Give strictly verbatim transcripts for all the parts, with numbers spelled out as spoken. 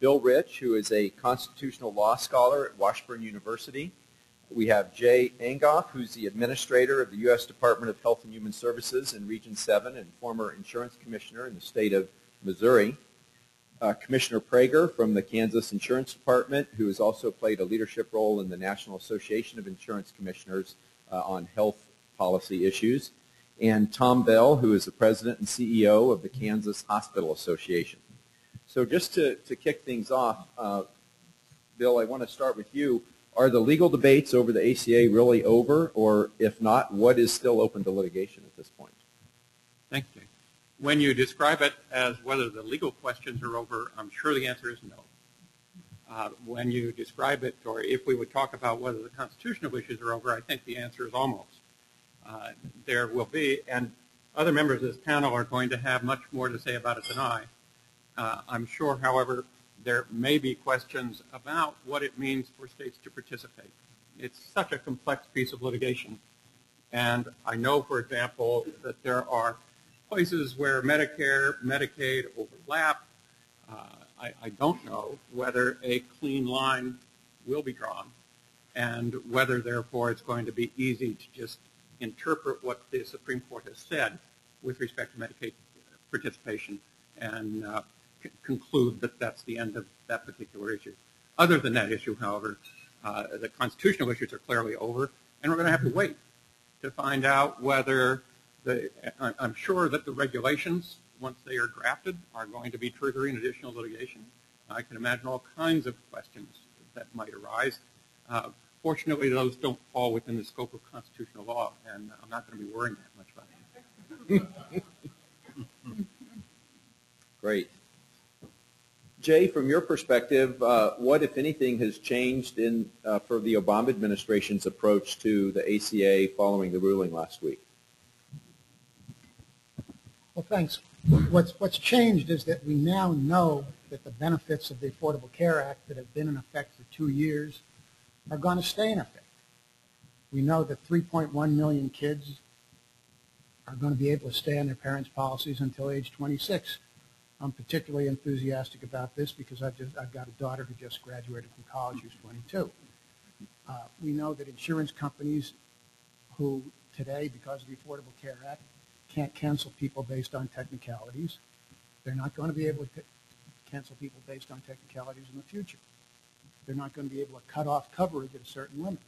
Bill Rich, who is a constitutional law scholar at Washburn University. We have Jay Angoff, who's the administrator of the U S Department of Health and Human Services in Region seven and former insurance commissioner in the state of Missouri. Uh, Commissioner Praeger from the Kansas Insurance Department, who has also played a leadership role in the National Association of Insurance Commissioners uh, on health policy issues. And Tom Bell, who is the president and C E O of the Kansas Hospital Association. So just to, to kick things off, uh, Bill, I want to start with you. Are the legal debates over the A C A really over, or if not, what is still open to litigation at this point? Thank you. When you describe it as whether the legal questions are over, I'm sure the answer is no. Uh, when you describe it, or if we would talk about whether the constitutional issues are over, I think the answer is almost. Uh, there will be, and other members of this panel are going to have much more to say about it than I. Uh, I'm sure, however, there may be questions about what it means for states to participate. It's such a complex piece of litigation. And I know, for example, that there are places where Medicare, Medicaid overlap. Uh, I, I don't know whether a clean line will be drawn and whether, therefore, it's going to be easy to just interpret what the Supreme Court has said with respect to Medicaid participation and uh, conclude that that's the end of that particular issue. Other than that issue, however, uh, the constitutional issues are clearly over, and we're going to have to wait to find out whether the, I'm sure that the regulations, once they are drafted, are going to be triggering additional litigation. I can imagine all kinds of questions that might arise. Uh, fortunately, those don't fall within the scope of constitutional law, and I'm not going to be worrying that much about it. Great. Jay, from your perspective, uh, what, if anything, has changed in uh, for the Obama administration's approach to the A C A following the ruling last week? Well, thanks. What's, what's changed is that we now know that the benefits of the Affordable Care Act that have been in effect for two years are going to stay in effect. We know that three point one million kids are going to be able to stay on their parents' policies until age twenty-six. I'm particularly enthusiastic about this because I've, just, I've got a daughter who just graduated from college who's twenty-two. Uh, we know that insurance companies who today, because of the Affordable Care Act, can't cancel people based on technicalities, they're not going to be able to cancel people based on technicalities in the future. They're not going to be able to cut off coverage at a certain limit.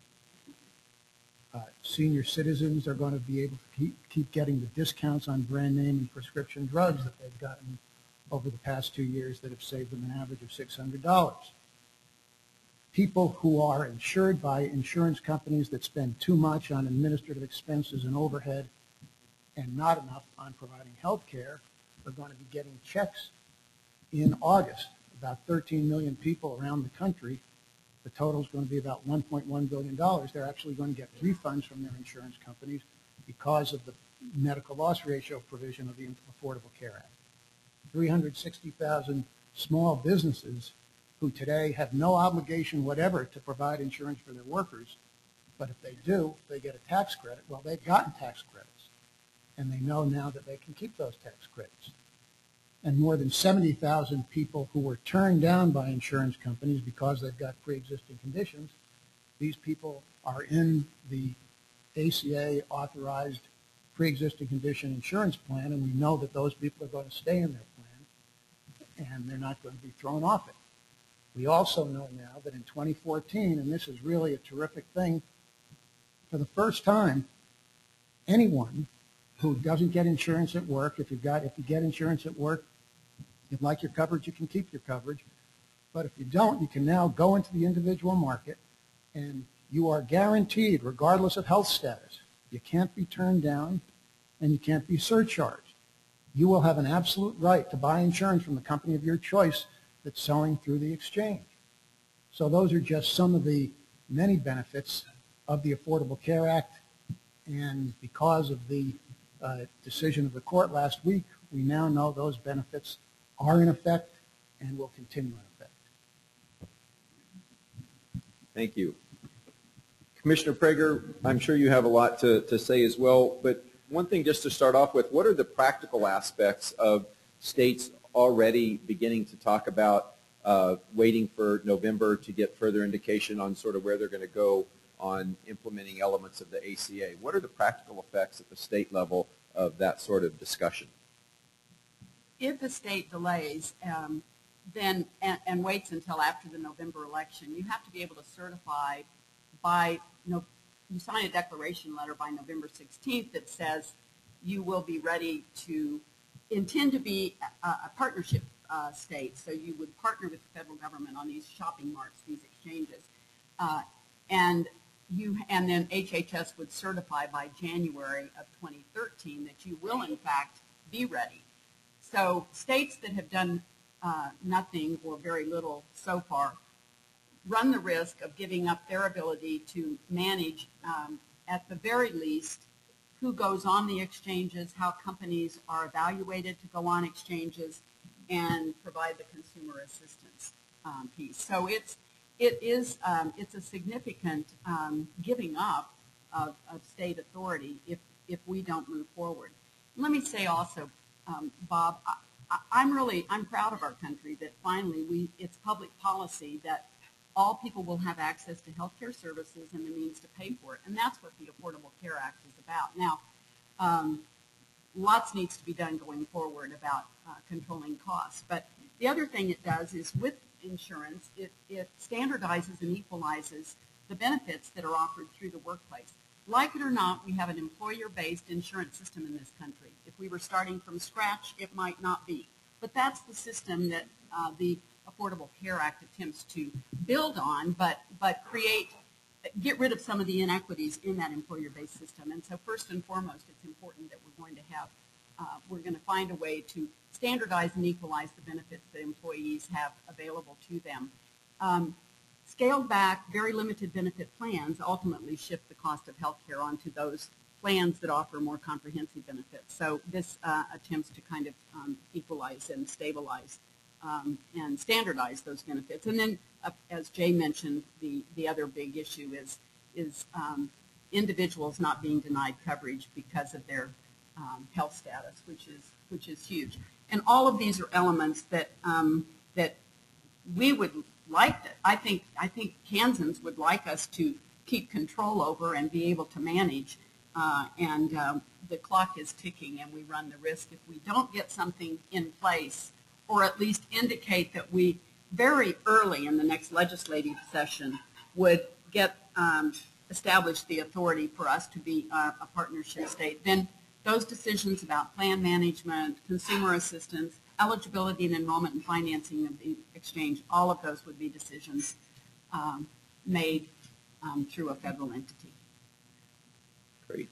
Uh, senior citizens are going to be able to keep, keep getting the discounts on brand name and prescription drugs that they've gotten over the past two years that have saved them an average of six hundred dollars. People who are insured by insurance companies that spend too much on administrative expenses and overhead and not enough on providing health care are going to be getting checks in August. About thirteen million people around the country. The total is going to be about one point one billion dollars. They're actually going to get refunds from their insurance companies because of the medical loss ratio provision of the Affordable Care Act. three hundred sixty thousand small businesses who today have no obligation whatever to provide insurance for their workers, but if they do, they get a tax credit. Well, they've gotten tax credits, and they know now that they can keep those tax credits. And more than seventy thousand people who were turned down by insurance companies because they've got pre-existing conditions, these people are in the A C A authorized pre-existing condition insurance plan, and we know that those people are going to stay in their plan, and they're not going to be thrown off it. We also know now that in twenty fourteen, and this is really a terrific thing, for the first time, anyone who doesn't get insurance at work, if you've got, if you get insurance at work, you'd like your coverage, you can keep your coverage. But if you don't, you can now go into the individual market, and you are guaranteed, regardless of health status, you can't be turned down, and you can't be surcharged. You will have an absolute right to buy insurance from the company of your choice that's selling through the exchange. So those are just some of the many benefits of the Affordable Care Act, and because of the uh, decision of the court last week, we now know those benefits are in effect and will continue in effect. Thank you. Commissioner Praeger, I'm sure you have a lot to, to say as well, but one thing just to start off with, what are the practical aspects of states already beginning to talk about uh, waiting for November to get further indication on sort of where they're going to go on implementing elements of the A C A. What are the practical effects at the state level of that sort of discussion? If the state delays um, then and, and waits until after the November election, you have to be able to certify by, no, you sign a declaration letter by November sixteenth that says you will be ready to intend to be a, a partnership uh, state. So you would partner with the federal government on these shopping marts, these exchanges. Uh, and you and then H H S would certify by January of twenty thirteen that you will in fact be ready. So states that have done uh, nothing or very little so far run the risk of giving up their ability to manage, um, at the very least, who goes on the exchanges, how companies are evaluated to go on exchanges, and provide the consumer assistance um, piece. So it's it is um, it's a significant um, giving up of, of state authority if if we don't move forward. Let me say also, um, Bob, I, I, I'm really I'm proud of our country that finally we it's public policy that all people will have access to health care services and the means to pay for it. And that's what the Affordable Care Act is about. Now, um, lots needs to be done going forward about uh, controlling costs. But the other thing it does is with insurance, it, it standardizes and equalizes the benefits that are offered through the workplace. Like it or not, we have an employer-based insurance system in this country. If we were starting from scratch, it might not be. But that's the system that uh, the Affordable Care Act attempts to build on, but but create, get rid of some of the inequities in that employer-based system. And so first and foremost, it's important that we're going to have, uh, we're going to find a way to standardize and equalize the benefits that employees have available to them. Um, scaled back, very limited benefit plans ultimately shift the cost of health care onto those plans that offer more comprehensive benefits. So this uh, attempts to kind of um, equalize and stabilize Um, and standardize those benefits. And then, uh, as Jay mentioned, the, the other big issue is, is um, individuals not being denied coverage because of their um, health status, which is, which is huge. And all of these are elements that, um, that we would like, to, I think, I think Kansans would like us to keep control over and be able to manage. Uh, and um, the clock is ticking, and we run the risk if we don't get something in place, or at least indicate that we very early in the next legislative session would get um, establish the authority for us to be uh, a partnership state. Then those decisions about plan management, consumer assistance, eligibility and enrollment and financing of the exchange, all of those would be decisions um, made um, through a federal entity. Great.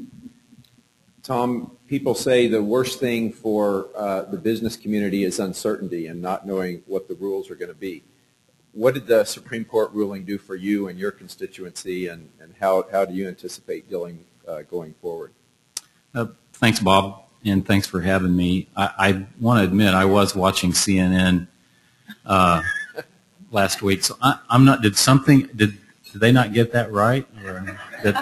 Tom, people say the worst thing for uh, the business community is uncertainty and not knowing what the rules are going to be. What did the Supreme Court ruling do for you and your constituency, and, and how, how do you anticipate dealing uh, going forward? Uh, thanks, Bob, and thanks for having me. I, I want to admit I was watching C N N uh, last week, so I, I'm not. Did something? Did, did they not get that right? Or did,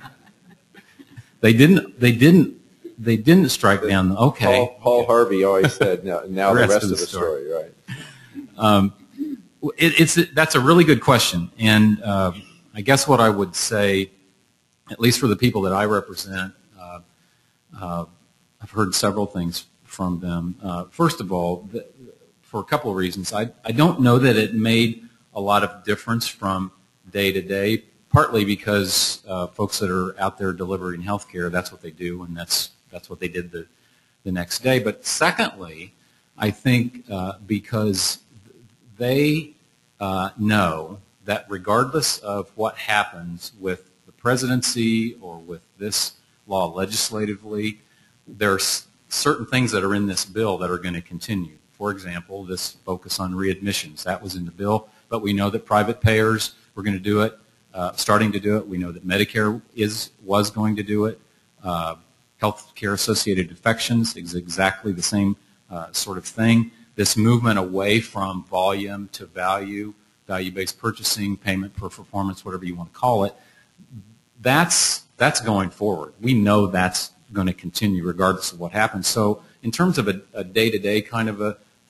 They didn't. They didn't. They didn't strike down. The, okay. Paul, Paul Harvey always said, "Now, now the, rest the rest of the story." story right. Um, it, it's that's a really good question, and uh, I guess what I would say, at least for the people that I represent, uh, uh, I've heard several things from them. Uh, first of all, the, for a couple of reasons, I I don't know that it made a lot of difference from day to day. Partly because uh, folks that are out there delivering health care, that's what they do, and that's that's what they did the, the next day. But secondly, I think uh, because they uh, know that regardless of what happens with the presidency or with this law legislatively, there are certain things that are in this bill that are going to continue. For example, this focus on readmissions, that was in the bill, but we know that private payers were going to do it. Uh, starting to do it. We know that Medicare is was going to do it. Uh, health care associated infections is exactly the same uh, sort of thing. This movement away from volume to value, value-based purchasing, payment per performance, whatever you want to call it, that's that's going forward. We know that's going to continue regardless of what happens. So in terms of a, a day-to-day kind of a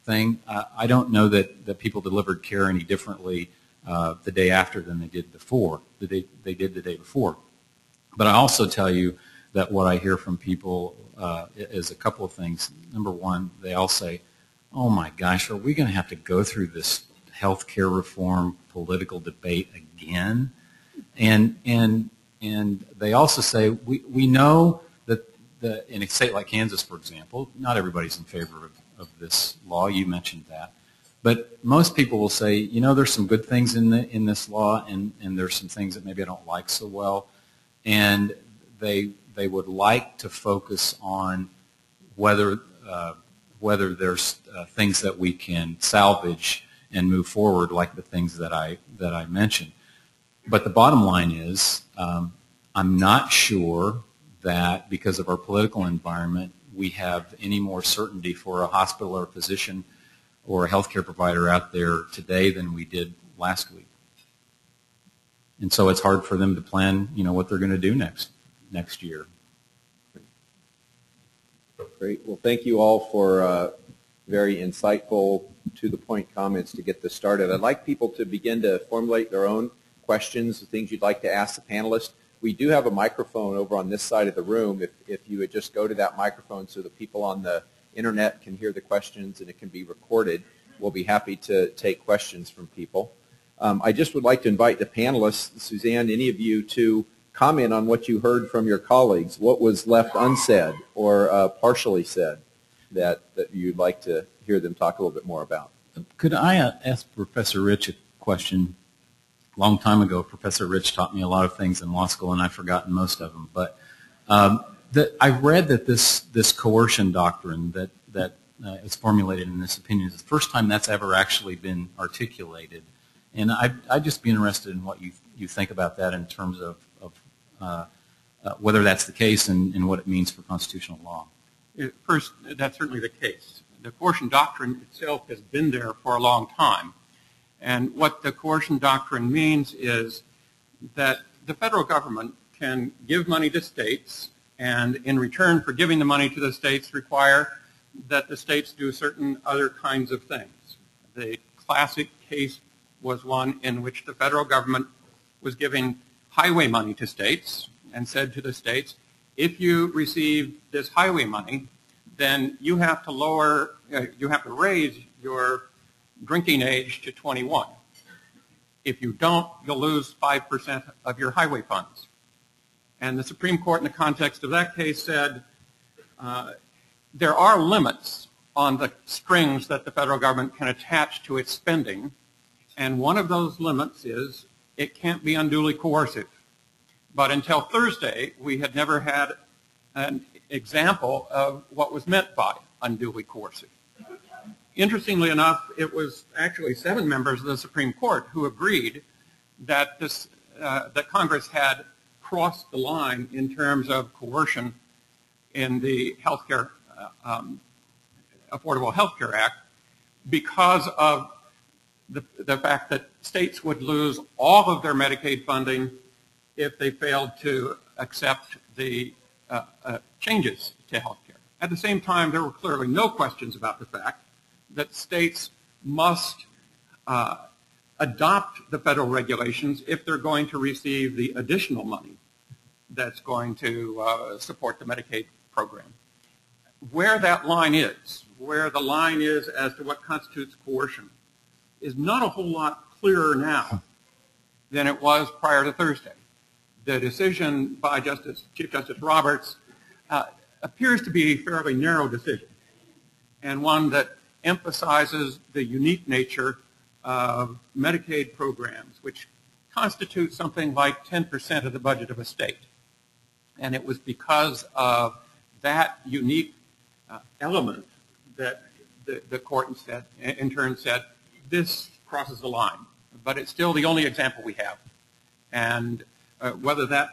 thing. Uh, I don't know that, that people delivered care any differently uh, the day after than they did before, the day they did the day before. But I also tell you that what I hear from people uh, is a couple of things. Number one, they all say, oh my gosh, are we going to have to go through this health care reform political debate again? And and and they also say, we, we know that the, in a state like Kansas, for example, not everybody's in favor of, of this law. You mentioned that. But most people will say, you know, there's some good things in the, in this law, and, and there's some things that maybe I don't like so well. And they they would like to focus on whether uh, whether there's uh, things that we can salvage and move forward, like the things that I that I mentioned. But the bottom line is, um, I'm not sure that because of our political environment, we have any more certainty for a hospital or a physician or a healthcare provider out there today than we did last week. And so it's hard for them to plan, you know, what they're going to do next next year. Great. Well, thank you all for uh, very insightful, to-the-point comments to get this started. I'd like people to begin to formulate their own questions, things you'd like to ask the panelists. We do have a microphone over on this side of the room. If, if you would just go to that microphone so that people on the internet can hear the questions and it can be recorded, we'll be happy to take questions from people. Um, I just would like to invite the panelists, Suzanne, any of you, to comment on what you heard from your colleagues. What was left unsaid or uh, partially said that, that you'd like to hear them talk a little bit more about? Could I uh, ask Professor Rich a question? A long time ago, Professor Rich taught me a lot of things in law school, and I've forgotten most of them. But um, the, I read that this, this coercion doctrine that, that uh, is formulated in this opinion is the first time that's ever actually been articulated. And I'd, I'd just be interested in what you, you think about that in terms of, of uh, uh, whether that's the case and, and what it means for constitutional law. First, that's certainly the case. The coercion doctrine itself has been there for a long time. And what the coercion doctrine means is that the federal government can give money to states, and in return for giving the money to the states require that the states do certain other kinds of things. The classic case was one in which the federal government was giving highway money to states and said to the states, if you receive this highway money, then you have to lower, uh, you have to raise your drinking age to twenty-one. If you don't, you'll lose five percent of your highway funds. And the Supreme Court in the context of that case said, uh, there are limits on the strings that the federal government can attach to its spending, and one of those limits is it can't be unduly coercive. But until Thursday, we had never had an example of what was meant by unduly coercive. Interestingly enough, it was actually seven members of the Supreme Court who agreed that, this, uh, that Congress had crossed the line in terms of coercion in the healthcare, uh, um, Affordable Health Care Act because of the, the fact that states would lose all of their Medicaid funding if they failed to accept the uh, uh, changes to health care. At the same time, there were clearly no questions about the fact that states must uh, adopt the federal regulations if they're going to receive the additional money that's going to uh, support the Medicaid program. Where that line is, where the line is as to what constitutes coercion, is not a whole lot clearer now than it was prior to Thursday. The decision by Justice, Chief Justice Roberts uh, appears to be a fairly narrow decision, and one that emphasizes the unique nature of Medicaid programs, which constitute something like ten percent of the budget of a state. And it was because of that unique uh, element that the, the court instead, in turn said, this crosses the line. But it's still the only example we have. And uh, whether that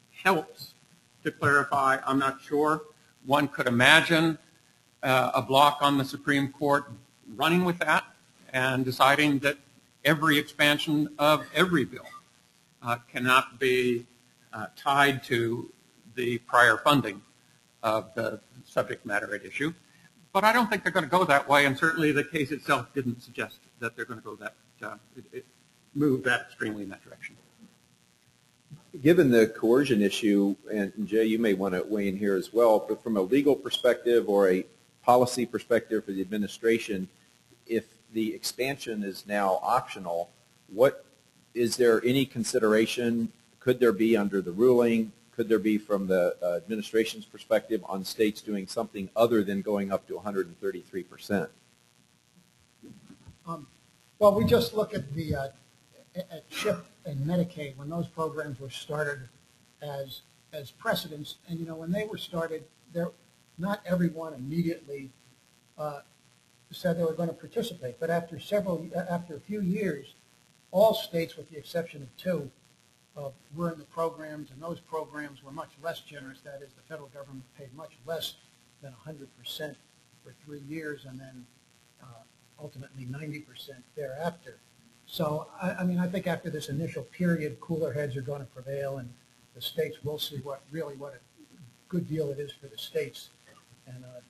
helps to clarify, I'm not sure. One could imagine uh, a block on the Supreme Court running with that and deciding that every expansion of every bill uh, cannot be uh, tied to the prior funding of the subject matter at issue. But I don't think they're going to go that way, and certainly the case itself didn't suggest that they're going to go that, uh, it, it move that extremely in that direction. Given the coercion issue, and Jay, you may want to weigh in here as well, but from a legal perspective or a policy perspective for the administration, if the expansion is now optional, what is there any consideration, could there be under the ruling, could there be from the uh, administration's perspective on states doing something other than going up to one hundred thirty-three percent? Um, well, we just look at the uh, at CHIP and Medicaid when those programs were started as as precedents, and you know when they were started, there not everyone immediately uh, said they were going to participate, but after several after a few years, all states, with the exception of two, uh, were in the programs, and those programs were much less generous. That is, the federal government paid much less than one hundred percent for three years, and then uh, ultimately ninety percent thereafter. So, I, I mean, I think after this initial period, cooler heads are going to prevail, and the states will see what really what a good deal it is for the states. And uh,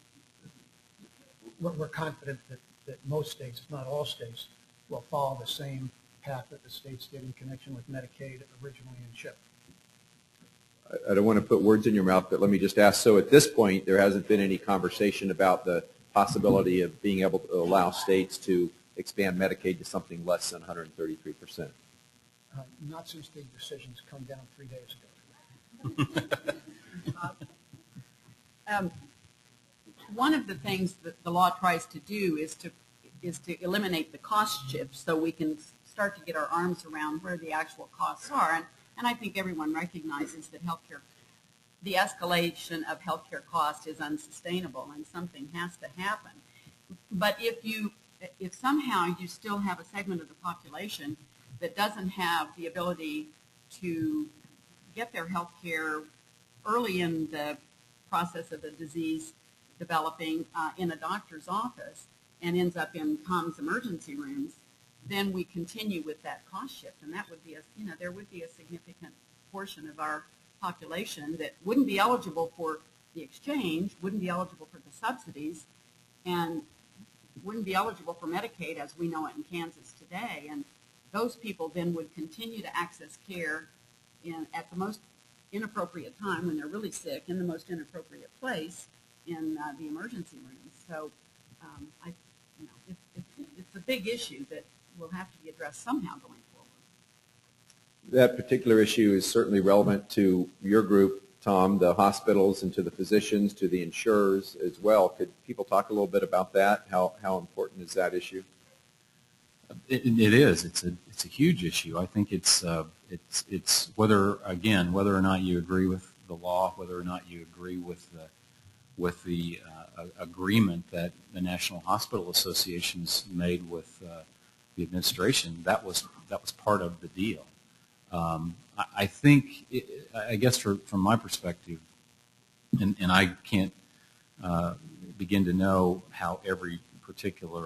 we're, we're confident that, that most states, if not all states, will follow the same path that the states did in connection with Medicaid originally in CHIP. I don't want to put words in your mouth, but let me just ask, so at this point, there hasn't been any conversation about the possibility of being able to allow states to expand Medicaid to something less than one hundred thirty-three percent? Uh, not since the decisions come down three days ago. um, one of the things that the law tries to do is to is to eliminate the cost shift so we can start to get our arms around where the actual costs are. And, and I think everyone recognizes that healthcare, the escalation of healthcare cost is unsustainable and something has to happen. But if you, if somehow you still have a segment of the population that doesn't have the ability to get their health care early in the process of the disease developing uh, in a doctor's office and ends up in Tom's emergency rooms, then we continue with that cost shift. And that would be a, you know, there would be a significant portion of our population that wouldn't be eligible for the exchange, wouldn't be eligible for the subsidies, and wouldn't be eligible for Medicaid as we know it in Kansas today. And those people then would continue to access care in, at the most inappropriate time when they're really sick, in the most inappropriate place in uh, the emergency rooms. So um, I, you know, it, it, it's a big issue that will have to be addressed somehow going forward. That particular issue is certainly relevant to your group, Tom, the hospitals, and to the physicians, to the insurers as well. Could people talk a little bit about that? How how important is that issue? It, it is. It's a it's a huge issue. I think it's uh, it's it's whether again whether or not you agree with the law, whether or not you agree with the with the uh, agreement that the National Hospital Association's made with uh, the administration. That was that was part of the deal. Um, I, I think it, I guess for, from my perspective, and, and I can't uh, begin to know how every particular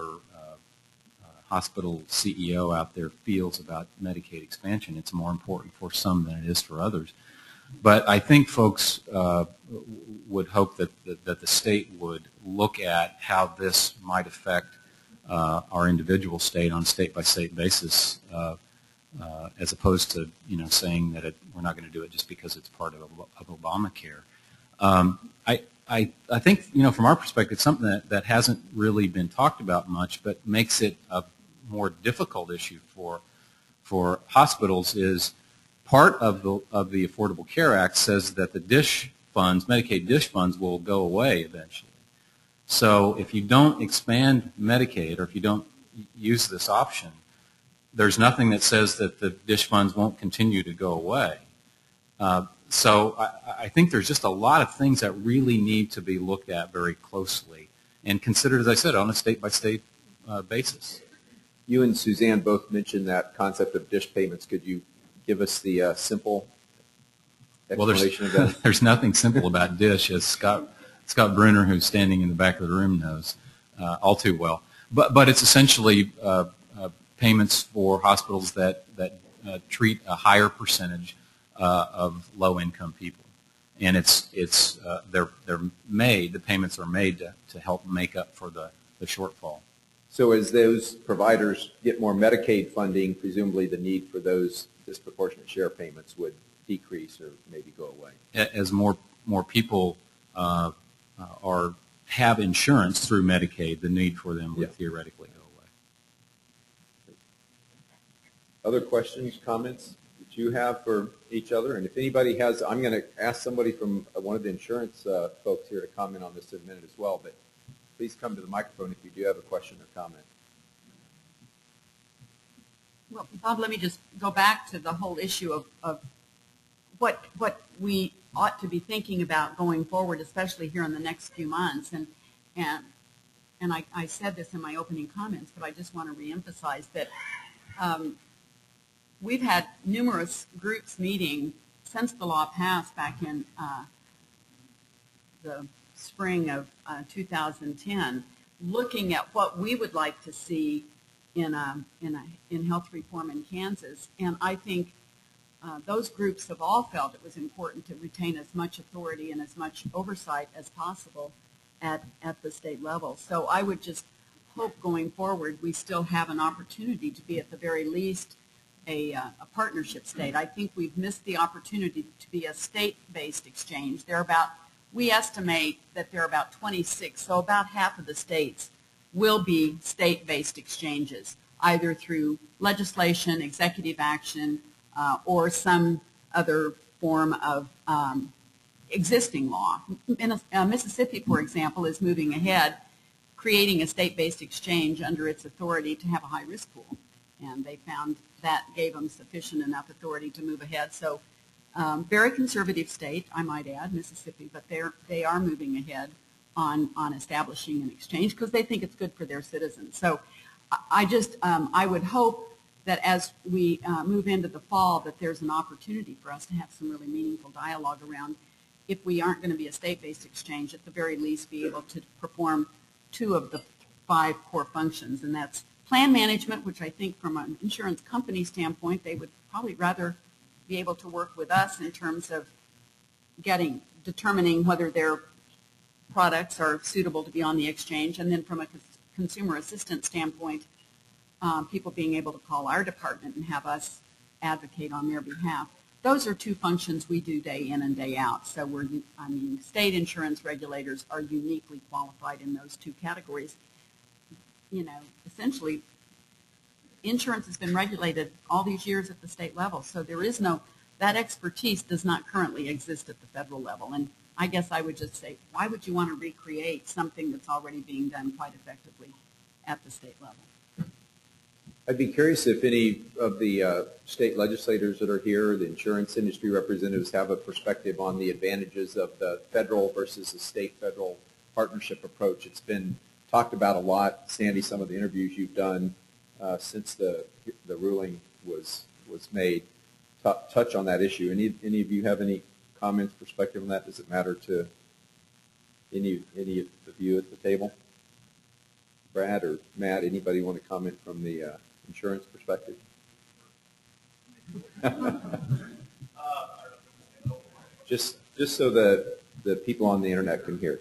hospital C E O out there feels about Medicaid expansion. It's more important for some than it is for others. But I think folks uh, would hope that, that, that the state would look at how this might affect uh, our individual state on a state-by-state basis uh, uh, as opposed to, you know, saying that it, we're not going to do it just because it's part of, of Obamacare. Um, I, I, I think, you know, from our perspective, something that, that hasn't really been talked about much but makes it a more difficult issue for for hospitals is part of the of the Affordable Care Act says that the DISH funds, Medicaid DISH funds, will go away eventually. So if you don't expand Medicaid or if you don't use this option, there's nothing that says that the DISH funds won't continue to go away. Uh, so I, I think there's just a lot of things that really need to be looked at very closely and considered, as I said, on a state-by-state uh, basis. You and Suzanne both mentioned that concept of DISH payments. Could you give us the uh, simple explanation well, of that? There's nothing simple about DISH, as Scott Scott Bruner, who's standing in the back of the room, knows uh, all too well. But but it's essentially uh, uh, payments for hospitals that that uh, treat a higher percentage uh, of low-income people, and it's it's uh, they're they're made. The payments are made to, to help make up for the, the shortfall. So as those providers get more Medicaid funding, presumably the need for those disproportionate share payments would decrease or maybe go away. As more more people uh, uh, are have insurance through Medicaid, the need for them would yeah. theoretically go away. Other questions, comments that you have for each other? And if anybody has, I'm going to ask somebody from one of the insurance uh, folks here to comment on this in a minute as well, but please come to the microphone if you do have a question or comment. Well, Bob, let me just go back to the whole issue of, of what what we ought to be thinking about going forward, especially here in the next few months. And and and I, I said this in my opening comments, but I just want to reemphasize that um, we've had numerous groups meeting since the law passed back in uh, the spring of uh, two thousand ten, looking at what we would like to see in a, in a, in health reform in Kansas. And I think uh, those groups have all felt it was important to retain as much authority and as much oversight as possible at, at the state level. So I would just hope going forward we still have an opportunity to be at the very least a, uh, a partnership state. I think we've missed the opportunity to be a state-based exchange. There are about We estimate that there are about twenty-six, so about half of the states will be state-based exchanges, either through legislation, executive action, uh, or some other form of um, existing law. In, uh, Mississippi, for example, is moving ahead, creating a state-based exchange under its authority to have a high-risk pool, and they found that gave them sufficient enough authority to move ahead. So. Um, very conservative state, I might add, Mississippi, but they're, they are moving ahead on, on establishing an exchange because they think it's good for their citizens. So I just, um, I would hope that as we uh, move into the fall that there's an opportunity for us to have some really meaningful dialogue around, if we aren't going to be a state-based exchange, at the very least be able to perform two of the five core functions, and that's plan management, which I think from an insurance company standpoint, they would probably rather be able to work with us in terms of getting, determining whether their products are suitable to be on the exchange, and then from a consumer assistance standpoint, um, people being able to call our department and have us advocate on their behalf. Those are two functions we do day in and day out. So we're, I mean, state insurance regulators are uniquely qualified in those two categories. You know, essentially, insurance has been regulated all these years at the state level, so there is no, that expertise does not currently exist at the federal level. And I guess I would just say, why would you want to recreate something that's already being done quite effectively at the state level? I'd be curious if any of the uh, state legislators that are here, the insurance industry representatives, have a perspective on the advantages of the federal versus the state-federal partnership approach. It's been talked about a lot. Sandy, some of the interviews you've done Uh, since the the ruling was was made, T touch on that issue. Any any of you have any comments, perspective on that? Does it matter to any any of you at the table? Brad or Matt, anybody want to comment from the uh, insurance perspective? just just so the the people on the internet can hear.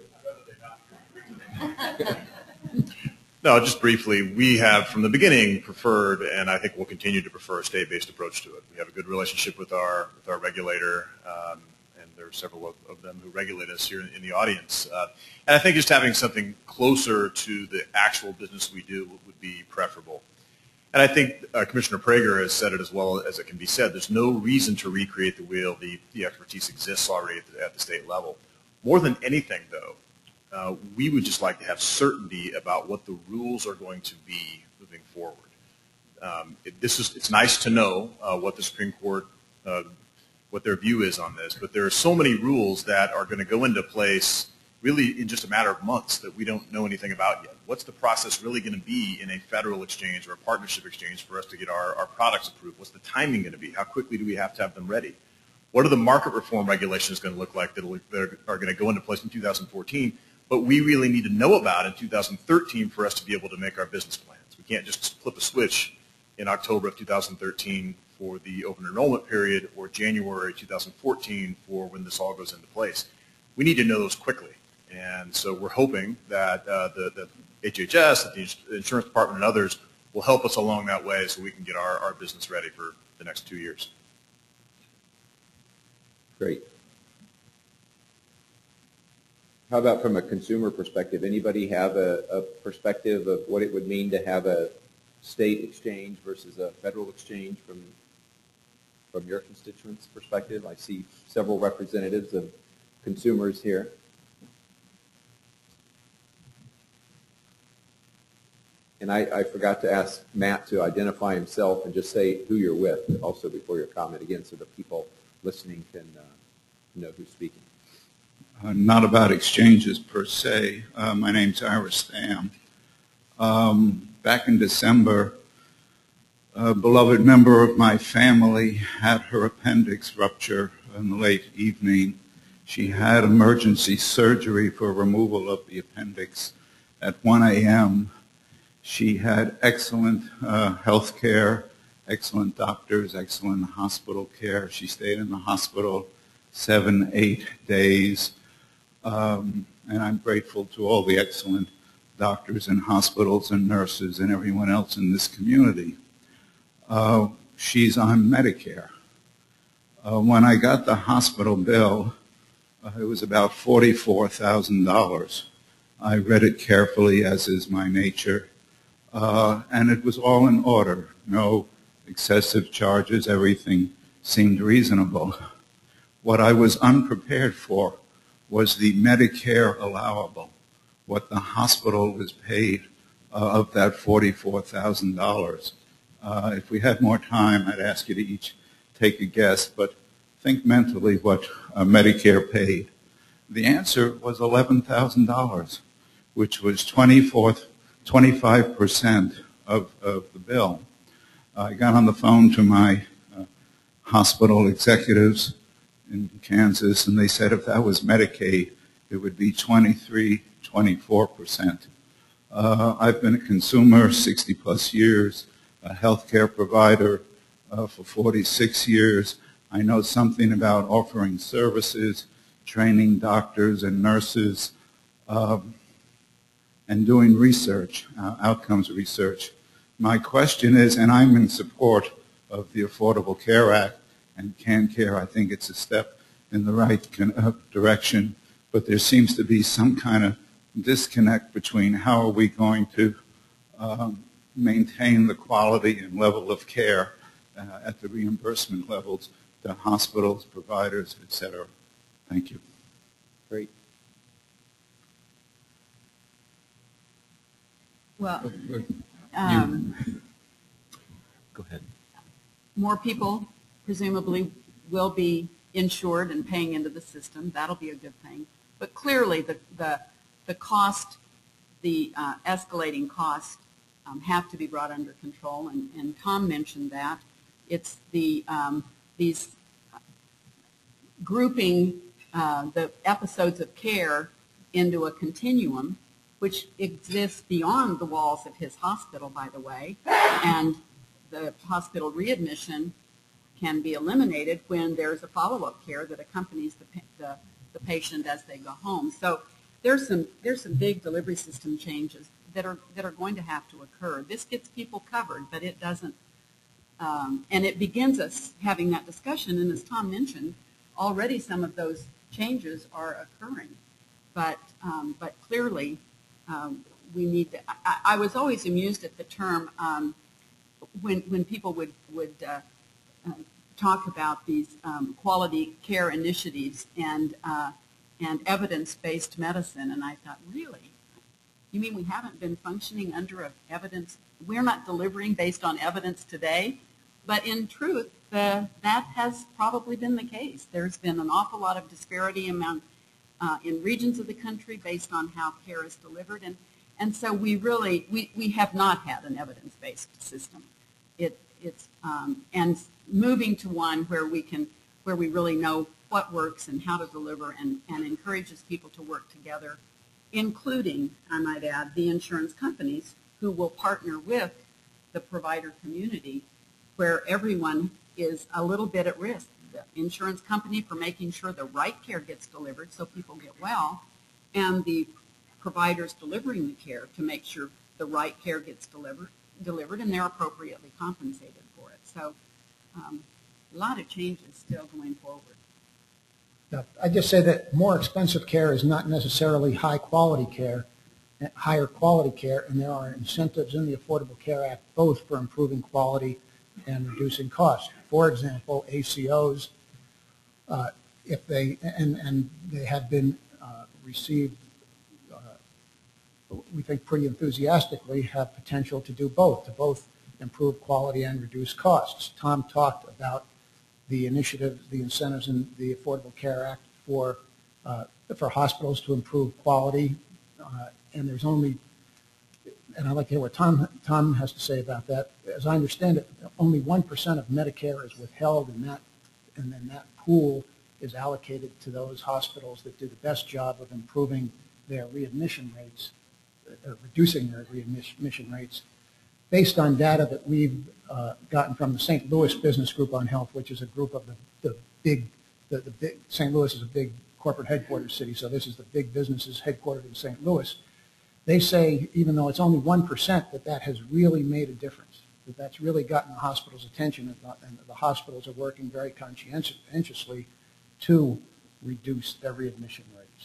No, just briefly, we have from the beginning preferred, and I think we'll continue to prefer a state-based approach to it. We have a good relationship with our with our regulator, um, and there are several of, of them who regulate us here in, in the audience. Uh, and I think just having something closer to the actual business we do would be preferable. And I think uh, Commissioner Praeger has said it as well as it can be said. There's no reason to recreate the wheel. The, the expertise exists already at the, at the state level. More than anything, though, Uh, we would just like to have certainty about what the rules are going to be moving forward. Um, it, this is, it's nice to know uh, what the Supreme Court, uh, what their view is on this, but there are so many rules that are going to go into place really in just a matter of months that we don't know anything about yet. What's the process really going to be in a federal exchange or a partnership exchange for us to get our, our products approved? What's the timing going to be? How quickly do we have to have them ready? What are the market reform regulations going to look like that are going to go into place in two thousand fourteen? But we really need to know about in two thousand thirteen for us to be able to make our business plans. We can't just flip a switch in October of two thousand thirteen for the open enrollment period or January two thousand fourteen for when this all goes into place. We need to know those quickly. And so we're hoping that uh, the, the H H S, that the insurance department, and others will help us along that way so we can get our, our business ready for the next two years. Great. How about from a consumer perspective? Anybody have a, a perspective of what it would mean to have a state exchange versus a federal exchange from from your constituents' perspective? I see several representatives of consumers here. And I, I forgot to ask Matt to identify himself and just say who you're with also before your comment again, so the people listening can uh, know who's speaking. Uh, not about exchanges per se. Uh, my name's Ira Stam. Um, back in December, a beloved member of my family had her appendix rupture in the late evening. She had emergency surgery for removal of the appendix at one a m She had excellent uh, health care, excellent doctors, excellent hospital care. She stayed in the hospital seven, eight days. Um, and I'm grateful to all the excellent doctors and hospitals and nurses and everyone else in this community. Uh, she's on Medicare. Uh, when I got the hospital bill, uh, it was about forty-four thousand dollars. I read it carefully, as is my nature, uh, and it was all in order. No excessive charges. Everything seemed reasonable. What I was unprepared for was the Medicare allowable, what the hospital was paid uh, of that forty-four thousand dollars. Uh, if we had more time, I'd ask you to each take a guess, but think mentally what uh, Medicare paid. The answer was eleven thousand dollars, which was twenty-five percent of, of the bill. I got on the phone to my uh, hospital executives in Kansas, and they said if that was Medicaid, it would be twenty-three, twenty-four percent. Uh, I've been a consumer sixty plus years, a healthcare provider uh, for forty-six years. I know something about offering services, training doctors and nurses, um, and doing research, uh, outcomes research. My question is, and I'm in support of the Affordable Care Act and CanCare. I think it's a step in the right direction, but there seems to be some kind of disconnect between how are we going to um, maintain the quality and level of care uh, at the reimbursement levels to hospitals, providers, et cetera. Thank you. Great. Well, um, Go ahead. more people presumably will be insured and paying into the system. That'll be a good thing. But clearly the, the, the cost, the uh, escalating costs um, have to be brought under control, and, and Tom mentioned that. It's the, um, these grouping uh, the episodes of care into a continuum, which exists beyond the walls of his hospital, by the way, and the hospital readmission can be eliminated when there's a follow-up care that accompanies the, the, the patient as they go home. So there's some, there's some big delivery system changes that are, that are going to have to occur. This gets people covered, but it doesn't, um, and it begins us having that discussion, and as Tom mentioned, already some of those changes are occurring. But, um, but clearly, um, we need to, I, I was always amused at the term um, when, when people would, would uh, uh, talk about these um, quality care initiatives and, uh, and evidence-based medicine, and I thought, really? You mean we haven't been functioning under a evidence, we're not delivering based on evidence today? But in truth, the, that has probably been the case. There's been an awful lot of disparity among, uh, in regions of the country based on how care is delivered, and, and so we really, we, we have not had an evidence-based system. It, it's, um, and moving to one where we can, where we really know what works and how to deliver and, and encourages people to work together, including, I might add, the insurance companies who will partner with the provider community where everyone is a little bit at risk. The insurance company for making sure the right care gets delivered so people get well, and the providers delivering the care to make sure the right care gets delivered, delivered and they're appropriately compensated for it. So um, a lot of changes still going forward. Yeah, I just say that more expensive care is not necessarily high quality care, higher quality care, and there are incentives in the Affordable Care Act both for improving quality and reducing costs. For example, A C Os, uh, if they, and, and they have been uh, received, uh, we think pretty enthusiastically, have potential to do both, to both improve quality and reduce costs. Tom talked about the initiatives, the incentives in the Affordable Care Act for, uh, for hospitals to improve quality, uh, and there's only, and I'd like to hear what Tom, Tom has to say about that. As I understand it, only one percent of Medicare is withheld, and that, and then that pool is allocated to those hospitals that do the best job of improving their readmission rates, or reducing their readmission rates, based on data that we've uh, gotten from the Saint Louis Business Group on Health, which is a group of the, the big, the, the big, Saint Louis is a big corporate headquarters city, so this is the big businesses headquartered in Saint Louis. They say, even though it's only one percent, that that has really made a difference, that that's really gotten the hospital's attention, and the, and the hospitals are working very conscientiously to reduce their readmission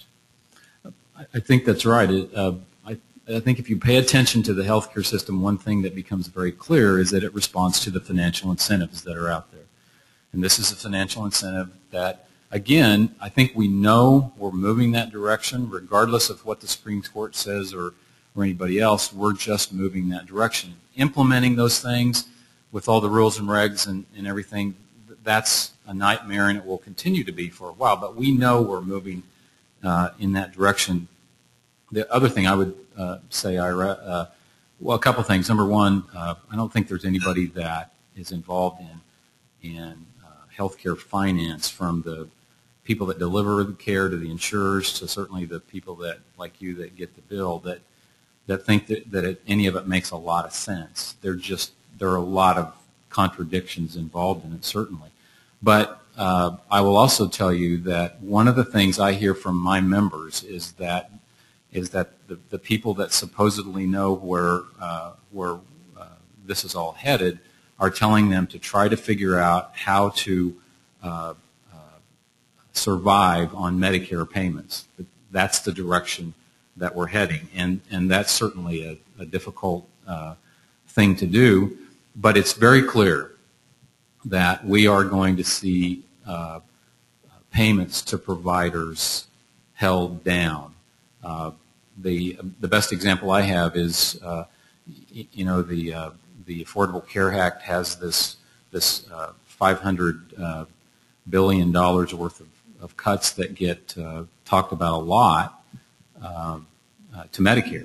rates. I think that's right. It, uh, I, I think if you pay attention to the healthcare system, one thing that becomes very clear is that it responds to the financial incentives that are out there. And this is a financial incentive that, again, I think we know we're moving that direction, regardless of what the Supreme Court says or, or anybody else. We're just moving that direction. Implementing those things with all the rules and regs and, and everything, that's a nightmare, and it will continue to be for a while. But we know we're moving uh, in that direction. The other thing I would uh, say, Ira, uh, well, a couple things. Number one, uh, I don't think there's anybody that is involved in, in uh, healthcare finance, from the people that deliver the care to the insurers to certainly the people that, like you, that get the bill, that that think that, that it, any of it makes a lot of sense. There just there are a lot of contradictions involved in it, certainly. But uh, I will also tell you that one of the things I hear from my members is that is that the, the people that supposedly know where uh, where uh, this is all headed are telling them to try to figure out how to uh, uh, survive on Medicare payments. That's the direction that we're heading, and and that's certainly a, a difficult uh, thing to do. But it's very clear that we are going to see uh, payments to providers held down. Uh, the the best example I have is, uh, you know, the uh, the Affordable Care Act has this this uh, five hundred uh, billion dollars worth of, of cuts that get uh, talked about a lot uh, uh, to Medicare,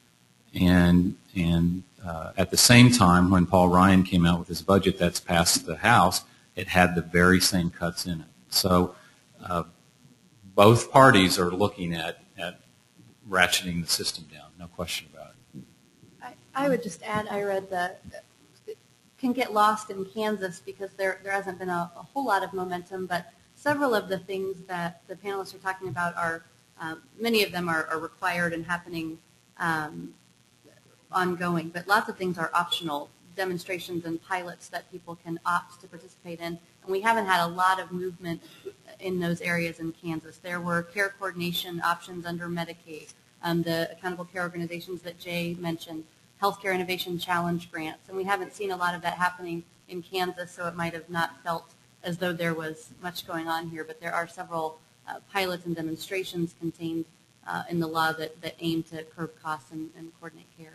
and and uh, at the same time, when Paul Ryan came out with his budget that's passed the House, it had the very same cuts in it. So uh, both parties are looking at at ratcheting the system down, no question about it. I, I would just add, Ira, that it can get lost in Kansas because there, there hasn't been a, a whole lot of momentum, but several of the things that the panelists are talking about are, uh, many of them are, are required and happening um, ongoing, but lots of things are optional, demonstrations and pilots that people can opt to participate in, and we haven't had a lot of movement in those areas in Kansas. There were care coordination options under Medicaid, um, the accountable care organizations that Jay mentioned, healthcare innovation challenge grants, and we haven't seen a lot of that happening in Kansas, so it might have not felt as though there was much going on here, but there are several uh, pilots and demonstrations contained uh, in the law that, that aim to curb costs and, and coordinate care.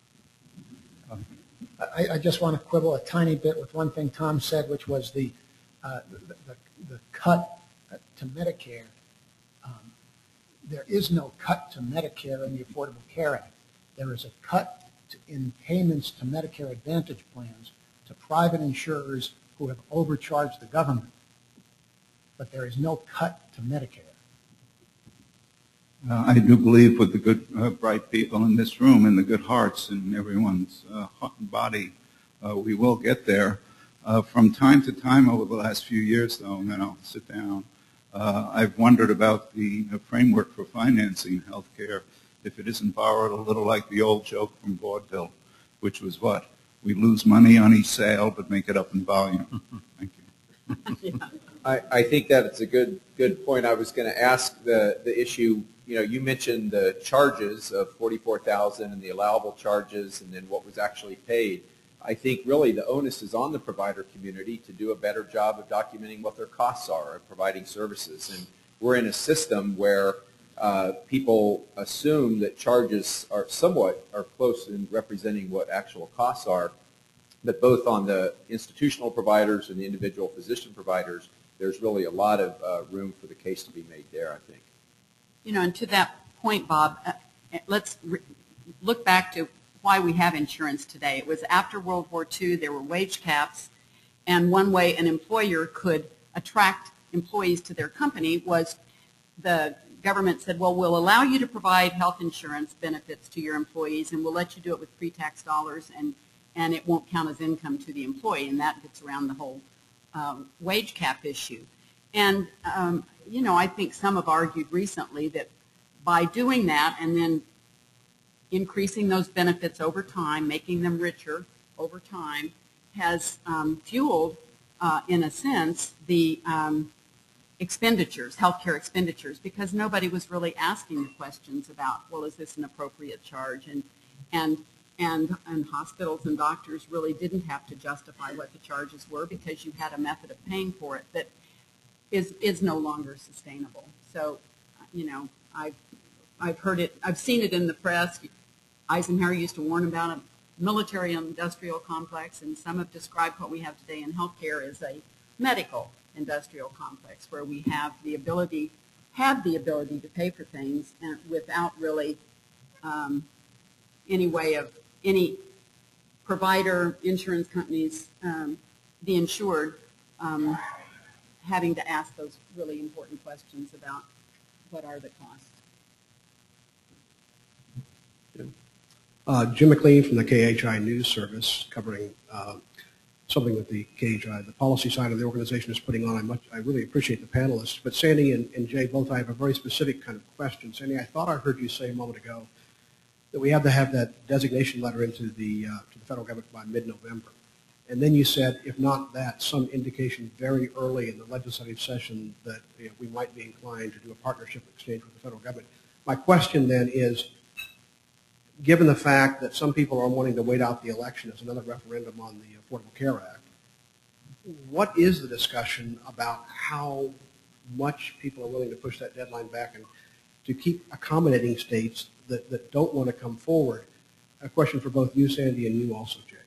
I, I just want to quibble a tiny bit with one thing Tom said, which was the, uh, the, the, the cut to Medicare. Um, there is no cut to Medicare in the Affordable Care Act. There is a cut to, in payments to Medicare Advantage plans to private insurers who have overcharged the government. But there is no cut to Medicare. Uh, I do believe with the good, uh, bright people in this room and the good hearts in everyone's uh, body, uh, we will get there. Uh, from time to time over the last few years, though, and then I'll sit down, uh, I've wondered about the, the framework for financing healthcare, if it isn't borrowed a little like the old joke from vaudeville, which was what? We lose money on each sale, but make it up in volume. Thank you. Yeah. I, I think that it's a good good point. I was going to ask the, the issue, you know, you mentioned the charges of forty-four thousand dollars and the allowable charges and then what was actually paid. I think really the onus is on the provider community to do a better job of documenting what their costs are of providing services. And we're in a system where uh, people assume that charges are somewhat are close in representing what actual costs are, but both on the institutional providers and the individual physician providers, there's really a lot of uh, room for the case to be made there, I think. You know, and to that point, Bob, uh, let's re- look back to why we have insurance today. It was after World War Two, there were wage caps, and one way an employer could attract employees to their company was the government said, well, we'll allow you to provide health insurance benefits to your employees, and we'll let you do it with pre-tax dollars, and, and it won't count as income to the employee, and that gets around the whole um, wage cap issue. And, um, you know, I think some have argued recently that by doing that and then increasing those benefits over time, making them richer over time, has um, fueled, uh, in a sense, the um, expenditures, healthcare expenditures, because nobody was really asking the questions about, well, is this an appropriate charge? And and and and hospitals and doctors really didn't have to justify what the charges were because you had a method of paying for it that is is no longer sustainable. So, you know, I've I've heard it, I've seen it in the press. Eisenhower used to warn about a military-industrial complex, and some have described what we have today in healthcare as a medical industrial complex, where we have the ability, have the ability to pay for things and without really um, any way of any provider, insurance companies, um, the insured, um, having to ask those really important questions about what are the costs. Uh, Jim McLean from the K H I News Service, covering uh, something that the K H I, the policy side of the organization, is putting on. I, much, I really appreciate the panelists. But Sandy and, and Jay, both, I have a very specific kind of question. Sandy, I thought I heard you say a moment ago that we have to have that designation letter into the, uh, to the federal government by mid-November. And then you said, if not that, some indication very early in the legislative session that you know, we might be inclined to do a partnership exchange with the federal government. My question then is, given the fact that some people are wanting to wait out the election as another referendum on the Affordable Care Act, what is the discussion about how much people are willing to push that deadline back and to keep accommodating states that, that don't want to come forward? A question for both you, Sandy, and you also, Jay.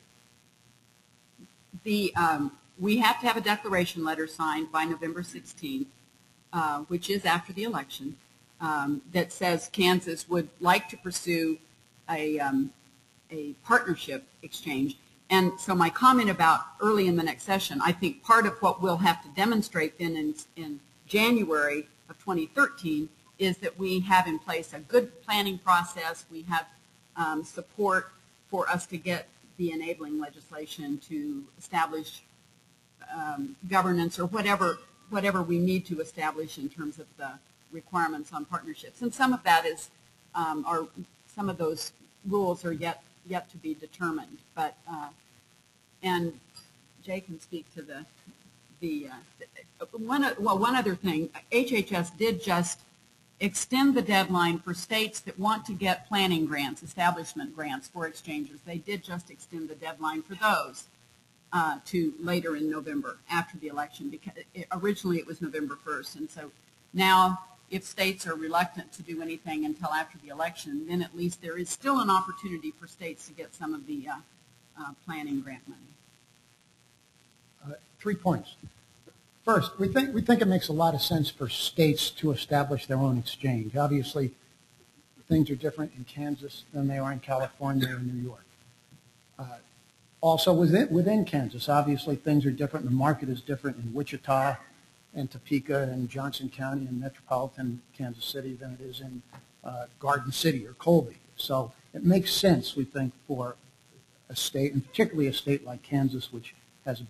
The, um, we have to have a declaration letter signed by November sixteenth, uh, which is after the election, um, that says Kansas would like to pursue a, um, a partnership exchange. And so my comment about early in the next session, I think part of what we'll have to demonstrate then in, in January of twenty thirteen is that we have in place a good planning process. We have um, support for us to get the enabling legislation to establish um, governance or whatever, whatever we need to establish in terms of the requirements on partnerships. And some of that is um, are some of those rules are yet yet to be determined. But uh, and Jay can speak to the the uh, one well one other thing. H H S did just extend the deadline for states that want to get planning grants, establishment grants for exchanges. They did just extend the deadline for those uh, to later in November after the election, because it, originally it was November first, and so now, if states are reluctant to do anything until after the election, then at least there is still an opportunity for states to get some of the uh, uh, planning grant money. Uh, three points. First, we think, we think it makes a lot of sense for states to establish their own exchange. Obviously, things are different in Kansas than they are in California or New York. Uh, also, within, within Kansas, obviously, things are different. The market is different in Wichita and Topeka and Johnson County and metropolitan Kansas City than it is in uh, Garden City or Colby. So it makes sense, we think, for a state, and particularly a state like Kansas, which has a big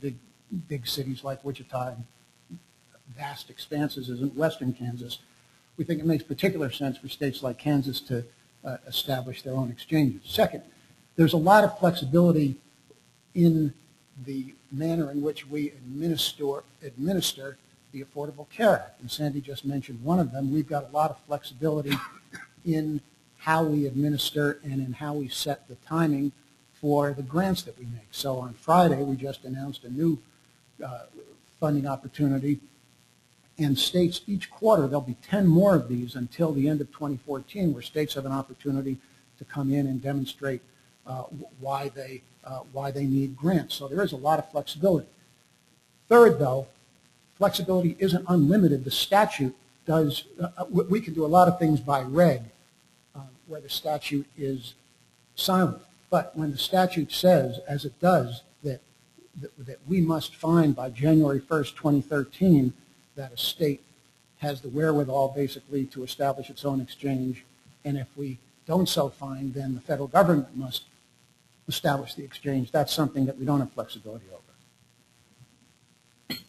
big cities like Wichita and vast expanses as in western Kansas, we think it makes particular sense for states like Kansas to uh, establish their own exchanges. Second, there's a lot of flexibility in the manner in which we administer, administer the Affordable Care Act. And Sandy just mentioned one of them. We've got a lot of flexibility in how we administer and in how we set the timing for the grants that we make. So on Friday, we just announced a new uh, funding opportunity. And states, each quarter, there'll be ten more of these until the end of twenty fourteen, where states have an opportunity to come in and demonstrate uh, why they uh, why they need grants. So there is a lot of flexibility. Third, though, flexibility isn't unlimited. The statute does, uh, we can do a lot of things by reg, uh, where the statute is silent. But when the statute says, as it does, that, that, that we must find by January first, twenty thirteen, that a state has the wherewithal basically to establish its own exchange, and if we don't so find, then the federal government must establish the exchange. That's something that we don't have flexibility over.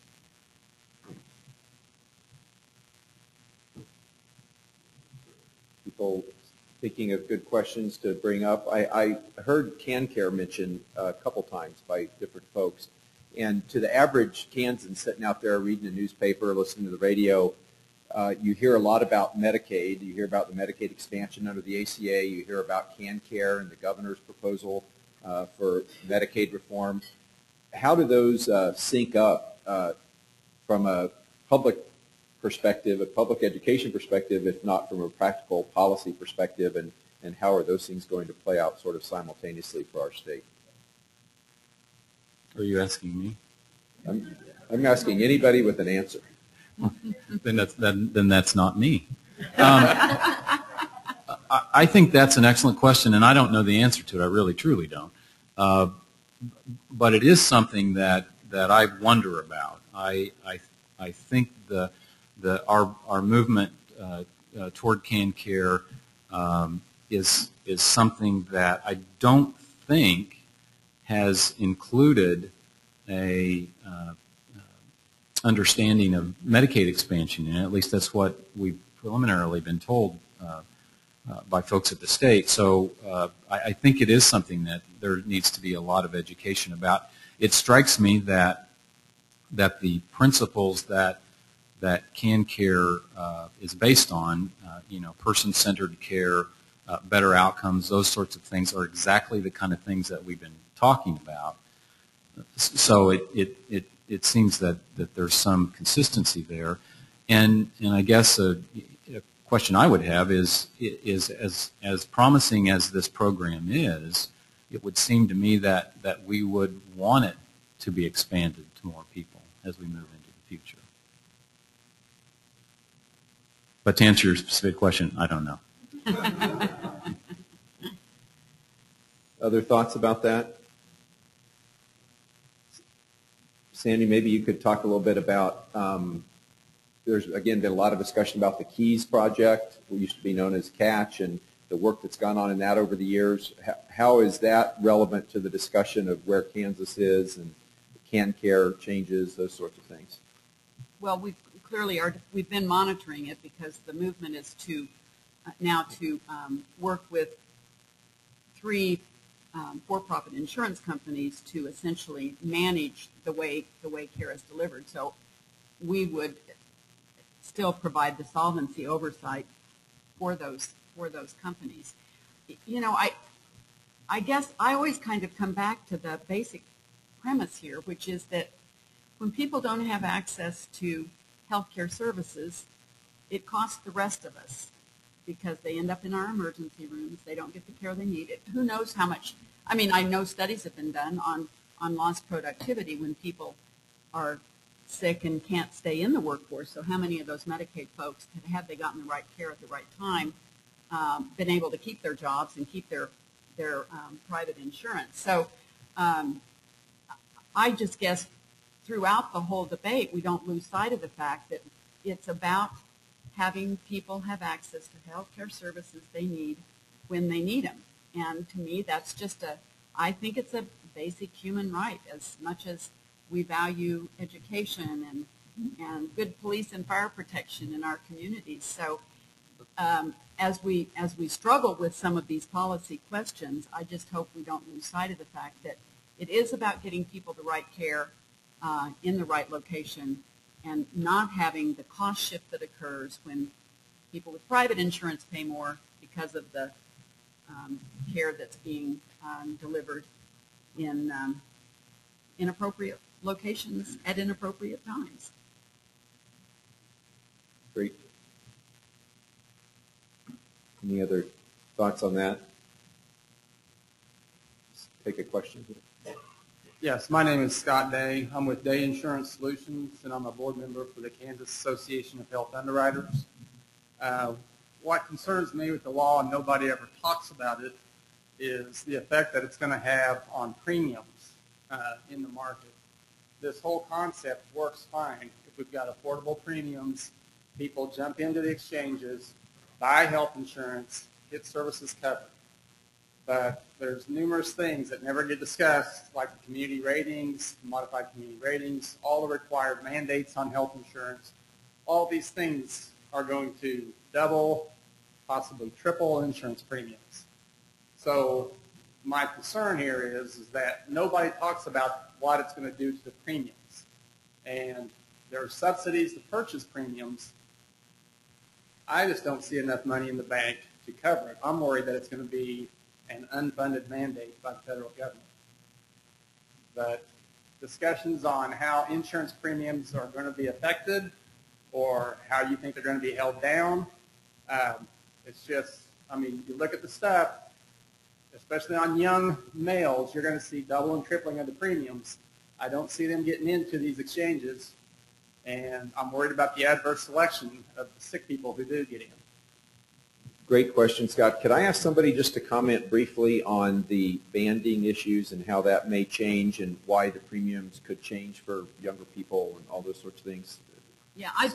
People thinking of good questions to bring up. I, I heard CanCare mentioned a couple times by different folks. And to the average Kansan sitting out there reading the newspaper, listening to the radio, uh, you hear a lot about Medicaid. You hear about the Medicaid expansion under the A C A. You hear about CanCare and the governor's proposal uh, for Medicaid reform. How do those uh, sync up uh, from a public perspective, a public education perspective, if not from a practical policy perspective, and, and how are those things going to play out sort of simultaneously for our state? Are you asking me? I'm, I'm asking anybody with an answer. then, that's, then, then that's not me. Um, I, I think that's an excellent question, and I don't know the answer to it. I really, truly don't. Uh, but it is something that, that I wonder about. I, I, I think the, the, our, our movement uh, uh, toward CanCare um, is, is something that I don't think has included a uh, uh, understanding of Medicaid expansion, and at least that's what we've preliminarily been told uh, uh, by folks at the state. So uh, I, I think it is something that there needs to be a lot of education about. It strikes me that that the principles that that CanCare uh, is based on, uh, you know, person-centered care, uh, better outcomes, those sorts of things are exactly the kind of things that we've been talking about. So it, it, it, it seems that, that there's some consistency there. And, and I guess a, a question I would have is, is as, as promising as this program is, it would seem to me that, that we would want it to be expanded to more people as we move into the future. But to answer your specific question, I don't know. Other thoughts about that? Sandy, maybe you could talk a little bit about, um, there's, again, been a lot of discussion about the KEYS project, what used to be known as CATCH, and the work that's gone on in that over the years. How, how is that relevant to the discussion of where Kansas is and CanCare changes, those sorts of things? Well, we clearly are, we've been monitoring it because the movement is to uh, now to um, work with three Um, for-profit insurance companies to essentially manage the way the way care is delivered. So we would still provide the solvency oversight for those for those companies. You know, I I guess I always kind of come back to the basic premise here, which is that when people don't have access to health care services, it costs the rest of us, because they end up in our emergency rooms. They don't get the care they need. It, who knows how much, I mean, I know studies have been done on, on lost productivity when people are sick and can't stay in the workforce. So how many of those Medicaid folks, had they gotten the right care at the right time, um, been able to keep their jobs and keep their, their um, private insurance? So um, I just guess throughout the whole debate, we don't lose sight of the fact that it's about having people have access to health care services they need when they need them. And to me, that's just a, I think it's a basic human right as much as we value education and, and good police and fire protection in our communities. So um, as we as we struggle with some of these policy questions, I just hope we don't lose sight of the fact that it is about getting people the right care uh, in the right location and not having the cost shift that occurs when people with private insurance pay more because of the um, care that's being um, delivered in um, inappropriate locations at inappropriate times. Great. Any other thoughts on that? Let's take a question. Yes, my name is Scott Day. I'm with Day Insurance Solutions, and I'm a board member for the Kansas Association of Health Underwriters. Uh, what concerns me with the law, and nobody ever talks about it, is the effect that it's going to have on premiums uh, in the market. This whole concept works fine if we've got affordable premiums, people jump into the exchanges, buy health insurance, get services covered. But there's numerous things that never get discussed, like the community ratings, modified community ratings, all the required mandates on health insurance. All these things are going to double, possibly triple insurance premiums. So my concern here is, is that nobody talks about what it's going to do to the premiums. And there are subsidies to purchase premiums. I just don't see enough money in the bank to cover it. I'm worried that it's going to be an unfunded mandate by the federal government. But discussions on how insurance premiums are going to be affected or how you think they're going to be held down, um, it's just, I mean, you look at the stuff, especially on young males, you're going to see double and tripling of the premiums. I don't see them getting into these exchanges, and I'm worried about the adverse selection of the sick people who do get in. Great question, Scott. Could I ask somebody just to comment briefly on the banding issues and how that may change and why the premiums could change for younger people and all those sorts of things? Yeah, I'd,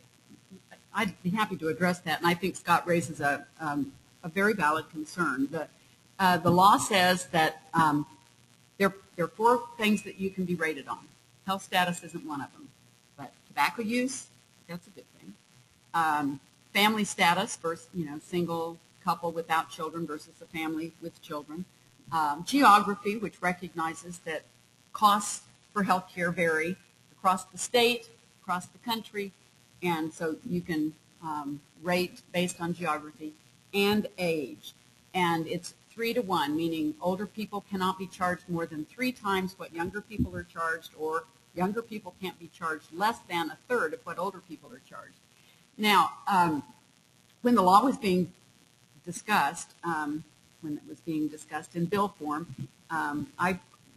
I'd be happy to address that, and I think Scott raises a, um, a very valid concern. The, uh, the law says that um, there, there are four things that you can be rated on. Health status isn't one of them, but tobacco use, that's a good thing. Um, family status versus, you know, single couple without children versus a family with children. Um, geography, which recognizes that costs for health care vary across the state, across the country, and so you can um, rate based on geography, and age. And it's three to one, meaning older people cannot be charged more than three times what younger people are charged, or younger people can't be charged less than a third of what older people are charged. Now, um, when the law was being discussed, um, when it was being discussed in bill form, um, I,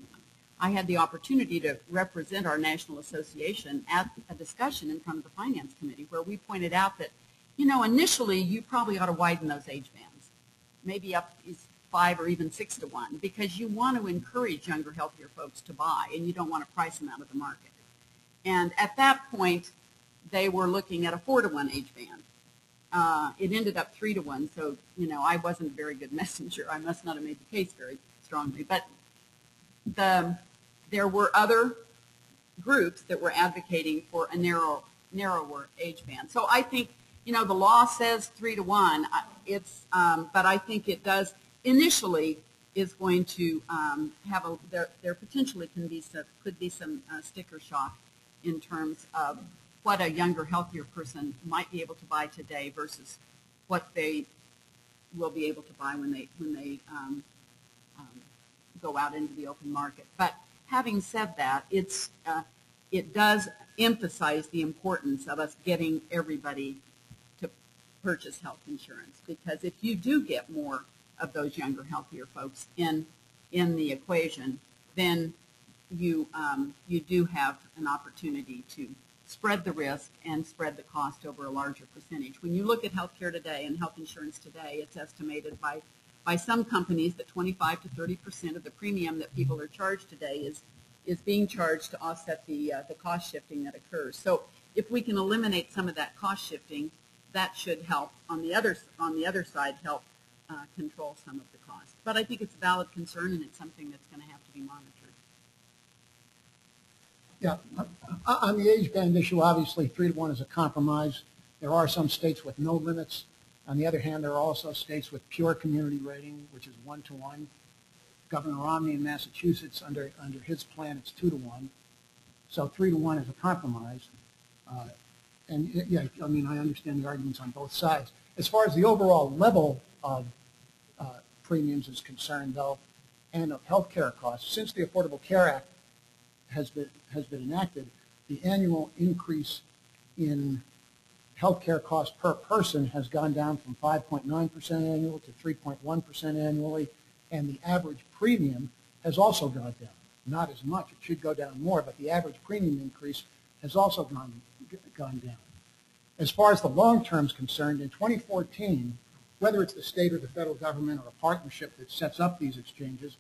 I had the opportunity to represent our national association at a discussion in front of the Finance Committee where we pointed out that, you know, initially you probably ought to widen those age bands, maybe up is five or even six to one, because you want to encourage younger, healthier folks to buy, and you don't want to price them out of the market. And at that point, they were looking at a four to one age band. Uh, it ended up three to one, so, you know, I wasn't a very good messenger. I must not have made the case very strongly. But the, there were other groups that were advocating for a narrow, narrower age band. So I think, you know, the law says three to one. It's, um, but I think it does initially is going to um, have a, there, there potentially can be some, could be some uh, sticker shock in terms of what a younger, healthier person might be able to buy today versus what they will be able to buy when they when they um, um, go out into the open market. But having said that, it's uh, it does emphasize the importance of us getting everybody to purchase health insurance, because if you do get more of those younger, healthier folks in in the equation, then you um, you do have an opportunity to spread the risk and spread the cost over a larger percentage. When you look at healthcare today and health insurance today, it's estimated by, by some companies that twenty-five to thirty percent of the premium that people are charged today is, is being charged to offset the, uh, the cost shifting that occurs. So if we can eliminate some of that cost shifting, that should help on the other, on the other side help uh, control some of the cost. But I think it's a valid concern, and it's something that's going to have to be monitored. Yeah, on the age band issue, obviously three to one is a compromise. There are some states with no limits. On the other hand, there are also states with pure community rating, which is one to one. Governor Romney in Massachusetts, under under his plan, it's two to one. So three to one is a compromise. Uh, and yeah, I mean, I understand the arguments on both sides. As far as the overall level of uh, premiums is concerned, though, and of health care costs, since the Affordable Care Act has been has been enacted, the annual increase in health care costs per person has gone down from five point nine percent annual to three point one percent annually, and the average premium has also gone down. Not as much, it should go down more, but the average premium increase has also gone, gone down. As far as the long term is concerned, in twenty fourteen, whether it's the state or the federal government or a partnership that sets up these exchanges,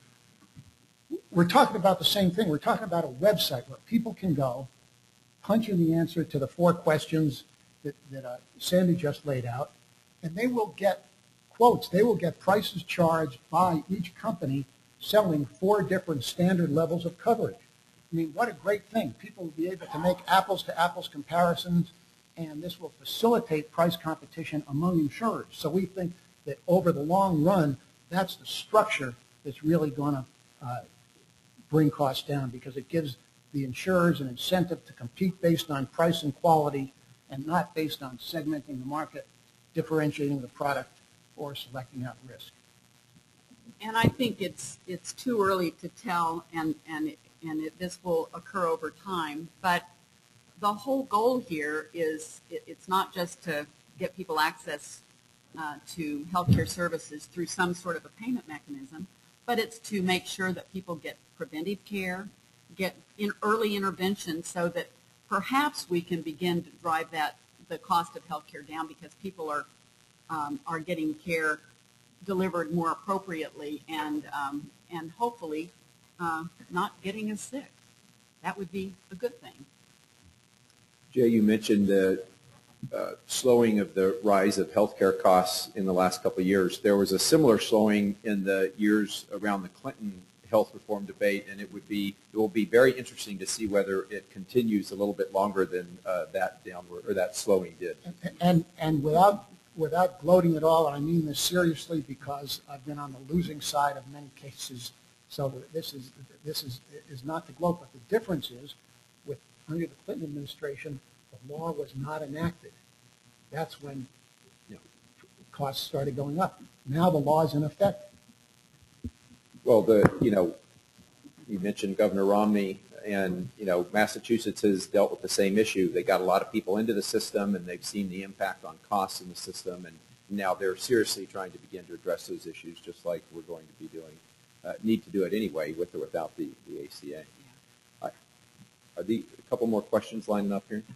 we're talking about the same thing. We're talking about a website where people can go, punch in the answer to the four questions that, that uh, Sandy just laid out, and they will get quotes. They will get prices charged by each company selling four different standard levels of coverage. I mean, what a great thing. People will be able to make apples-to-apples comparisons, and this will facilitate price competition among insurers. So we think that over the long run, that's the structure that's really going to uh, bring costs down, because it gives the insurers an incentive to compete based on price and quality and not based on segmenting the market, differentiating the product, or selecting out risk. And I think it's it's too early to tell, and and it, and it, this will occur over time. But the whole goal here is it, it's not just to get people access uh, to healthcare services through some sort of a payment mechanism, but it's to make sure that people get preventive care, get in early intervention, so that perhaps we can begin to drive that the cost of healthcare down, because people are um, are getting care delivered more appropriately, and um, and hopefully uh, not getting as sick. That would be a good thing. Jay, you mentioned the uh, slowing of the rise of healthcare costs in the last couple of years. There was a similar slowing in the years around the Clinton health reform debate, and it would be it will be very interesting to see whether it continues a little bit longer than uh, that downward or that slowing did. And and, and without without gloating at all, and I mean this seriously because I've been on the losing side of many cases. So this is this is is not to gloat, but the difference is, with under the Clinton administration, the law was not enacted. That's when, you know, costs started going up. Now the law is in effect. Well, the you know, you mentioned Governor Romney, and you know, Massachusetts has dealt with the same issue. They got a lot of people into the system, and they've seen the impact on costs in the system, and now they're seriously trying to begin to address those issues, just like we're going to be doing. Uh, need to do it anyway, with or without the, the A C A. Yeah. Uh, are the a couple more questions lining up here?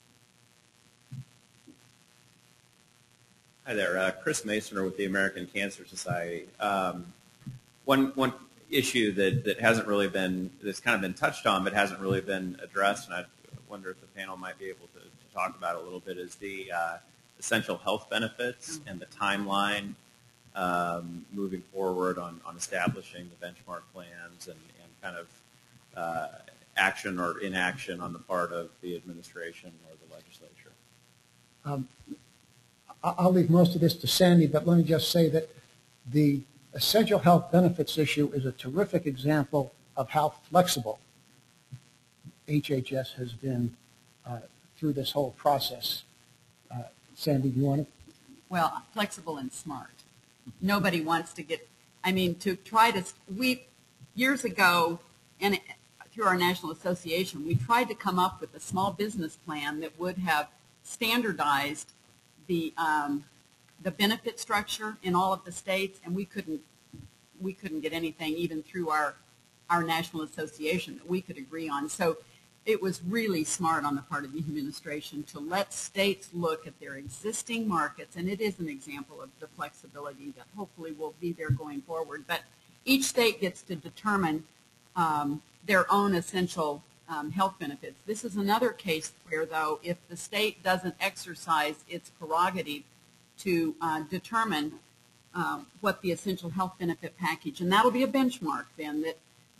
Hi there, uh, Chris Masoner with the American Cancer Society. Um, one one issue that, that hasn't really been, that's kind of been touched on but hasn't really been addressed, and I wonder if the panel might be able to, to talk about it a little bit, is the uh, essential health benefits and the timeline um, moving forward on, on establishing the benchmark plans and, and kind of uh, action or inaction on the part of the administration or the legislature. Um, I'll leave most of this to Sandy, but let me just say that the essential health benefits issue is a terrific example of how flexible H H S has been uh, through this whole process. Uh, Sandy, do you want to? Well, flexible and smart. Nobody wants to get, I mean, to try to, we, years ago, and through our national association, we tried to come up with a small business plan that would have standardized the um, the benefit structure in all of the states, and we couldn't we couldn't get anything even through our our national association that we could agree on. So it was really smart on the part of the administration to let states look at their existing markets, and it is an example of the flexibility that hopefully will be there going forward. But each state gets to determine um, their own essential um, health benefits. This is another case where, though, if the state doesn't exercise its prerogative to uh, determine uh, what the essential health benefit package, and that'll be a benchmark then that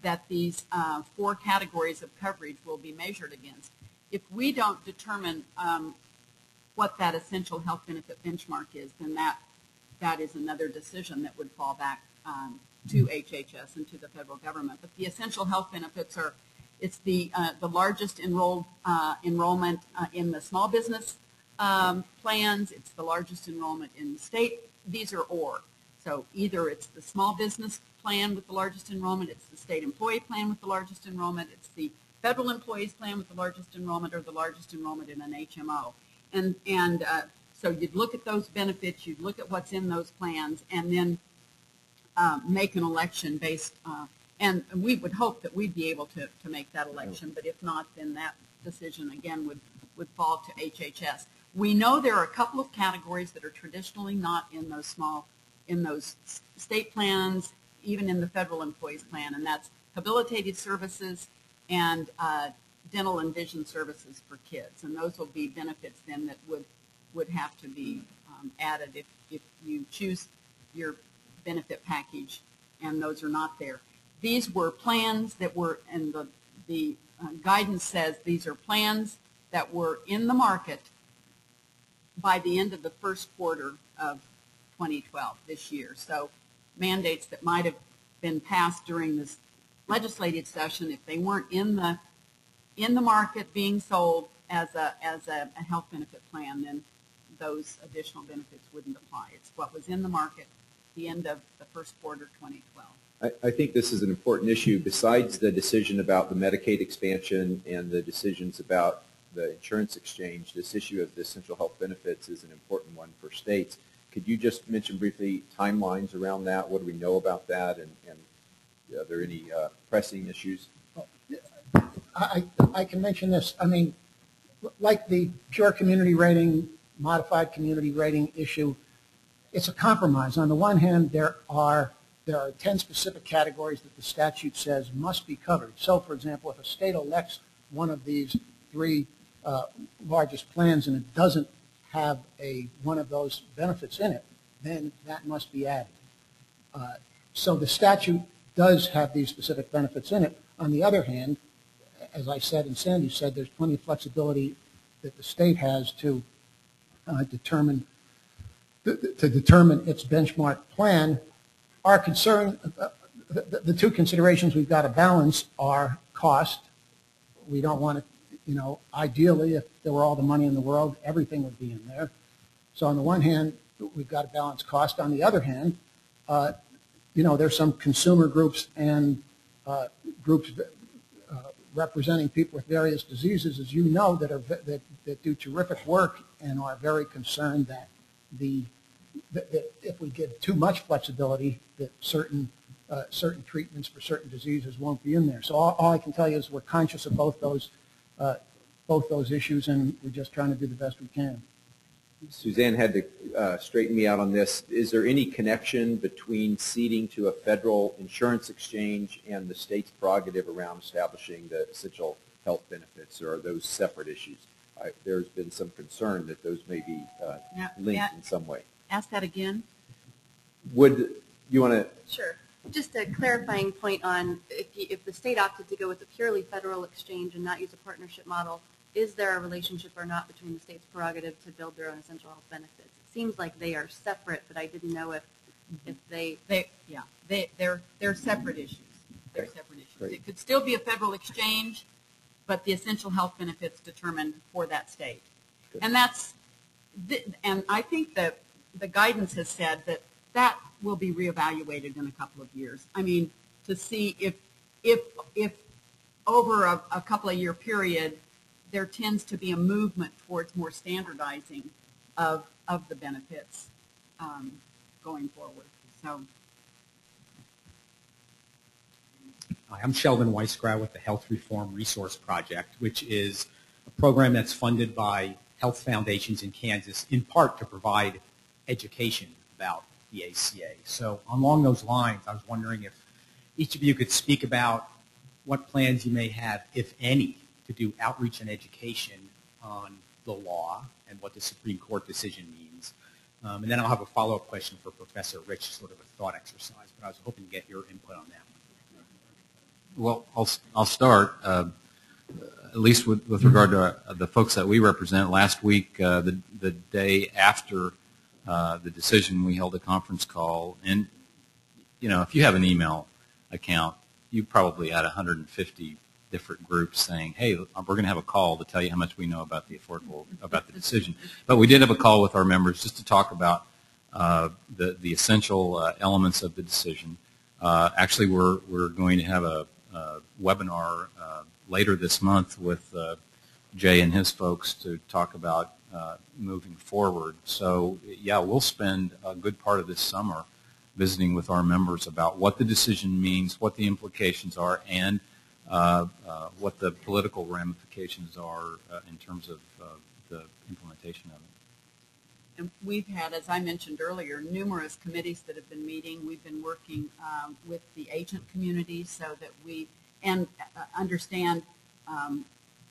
that these uh, four categories of coverage will be measured against. If we don't determine um, what that essential health benefit benchmark is, then that that is another decision that would fall back um, to H H S and to the federal government. But the essential health benefits are, it's the uh, the largest enrolled uh, enrollment uh, in the small business um, plans. It's the largest enrollment in the state. These are or. So either it's the small business plan with the largest enrollment, it's the state employee plan with the largest enrollment, it's the federal employees plan with the largest enrollment, or the largest enrollment in an H M O. And, and uh, so you'd look at those benefits, you'd look at what's in those plans, and then uh, make an election based, uh, and we would hope that we'd be able to, to make that election, but if not, then that decision again would, would fall to H H S. We know there are a couple of categories that are traditionally not in those small, in those state plans, even in the federal employees plan, and that's habilitated services and uh, dental and vision services for kids. And those will be benefits then that would, would have to be um, added if, if you choose your benefit package and those are not there. These were plans that were, and the, the uh, guidance says these are plans that were in the market by the end of the first quarter of twenty twelve, this year. So mandates that might have been passed during this legislative session, if they weren't in the in the market being sold as a as a, a health benefit plan, then those additional benefits wouldn't apply. It's what was in the market at the end of the first quarter twenty twelve. I, I think this is an important issue. Besides the decision about the Medicaid expansion and the decisions about the insurance exchange, this issue of the essential health benefits is an important one for states. Could you just mention briefly timelines around that? What do we know about that? And, and are there any uh, pressing issues? I, I can mention this. I mean, like the pure community rating, modified community rating issue, it's a compromise. On the one hand, there are there are ten specific categories that the statute says must be covered. So, for example, if a state elects one of these three uh, largest plans and it doesn't have a one of those benefits in it, then that must be added. Uh, so the statute does have these specific benefits in it. On the other hand, as I said and Sandy said, there's plenty of flexibility that the state has to uh, determine to determine its benchmark plan. Our concern, uh, the, the two considerations we've got to balance are cost. We don't want to, you know, ideally, if there were all the money in the world, everything would be in there. So on the one hand, we've got to balance cost. On the other hand, uh, you know, there's some consumer groups and uh, groups that, uh, representing people with various diseases, as you know, that are that, that do terrific work and are very concerned that the that, that if we give too much flexibility, that certain uh, certain treatments for certain diseases won't be in there. So all, all I can tell you is we're conscious of both those uh, both those issues, and we're just trying to do the best we can. Suzanne had to uh, straighten me out on this. Is there any connection between ceding to a federal insurance exchange and the state's prerogative around establishing the essential health benefits, or are those separate issues? I, there's been some concern that those may be uh, Now, linked yeah. in some way. Ask that again. Would you want to? Sure. Just a clarifying point on if, you, if the state opted to go with a purely federal exchange and not use a partnership model, is there a relationship or not between the state's prerogative to build their own essential health benefits? It seems like they are separate, but I didn't know if if they They, yeah, they, they're they're separate issues. They're Okay. separate issues. Great. It could still be a federal exchange, but the essential health benefits determined for that state. Good. And that's, th- and I think that the guidance has said that that will be reevaluated in a couple of years. I mean, to see if if if over a, a couple of year period, there tends to be a movement towards more standardizing of of the benefits um, going forward. So. Hi, I'm Sheldon Weisgrau with the Health Reform Resource Project, which is a program that's funded by health foundations in Kansas, in part to provide education about the A C A. So along those lines, I was wondering if each of you could speak about what plans you may have, if any, to do outreach and education on the law and what the Supreme Court decision means. Um, and then I'll have a follow-up question for Professor Rich, sort of a thought exercise, but I was hoping to get your input on that one. Well, I'll, I'll start, uh, at least with, with regard to uh, the folks that we represent. Last week, uh, the, the day after uh, the decision, we held a conference call. And, you know, if you have an email account, you probably had one hundred fifty different groups saying, hey, we're going to have a call to tell you how much we know about the affordable, about the decision. But we did have a call with our members just to talk about uh, the, the essential uh, elements of the decision. Uh, actually, we're, we're going to have a, a webinar uh, later this month with uh, Jay and his folks to talk about uh, moving forward. So, yeah, we'll spend a good part of this summer visiting with our members about what the decision means, what the implications are, and uh, uh, what the political ramifications are uh, in terms of uh, the implementation of it. And we've had, as I mentioned earlier, numerous committees that have been meeting. We've been working um, with the agent community so that we and uh, understand um,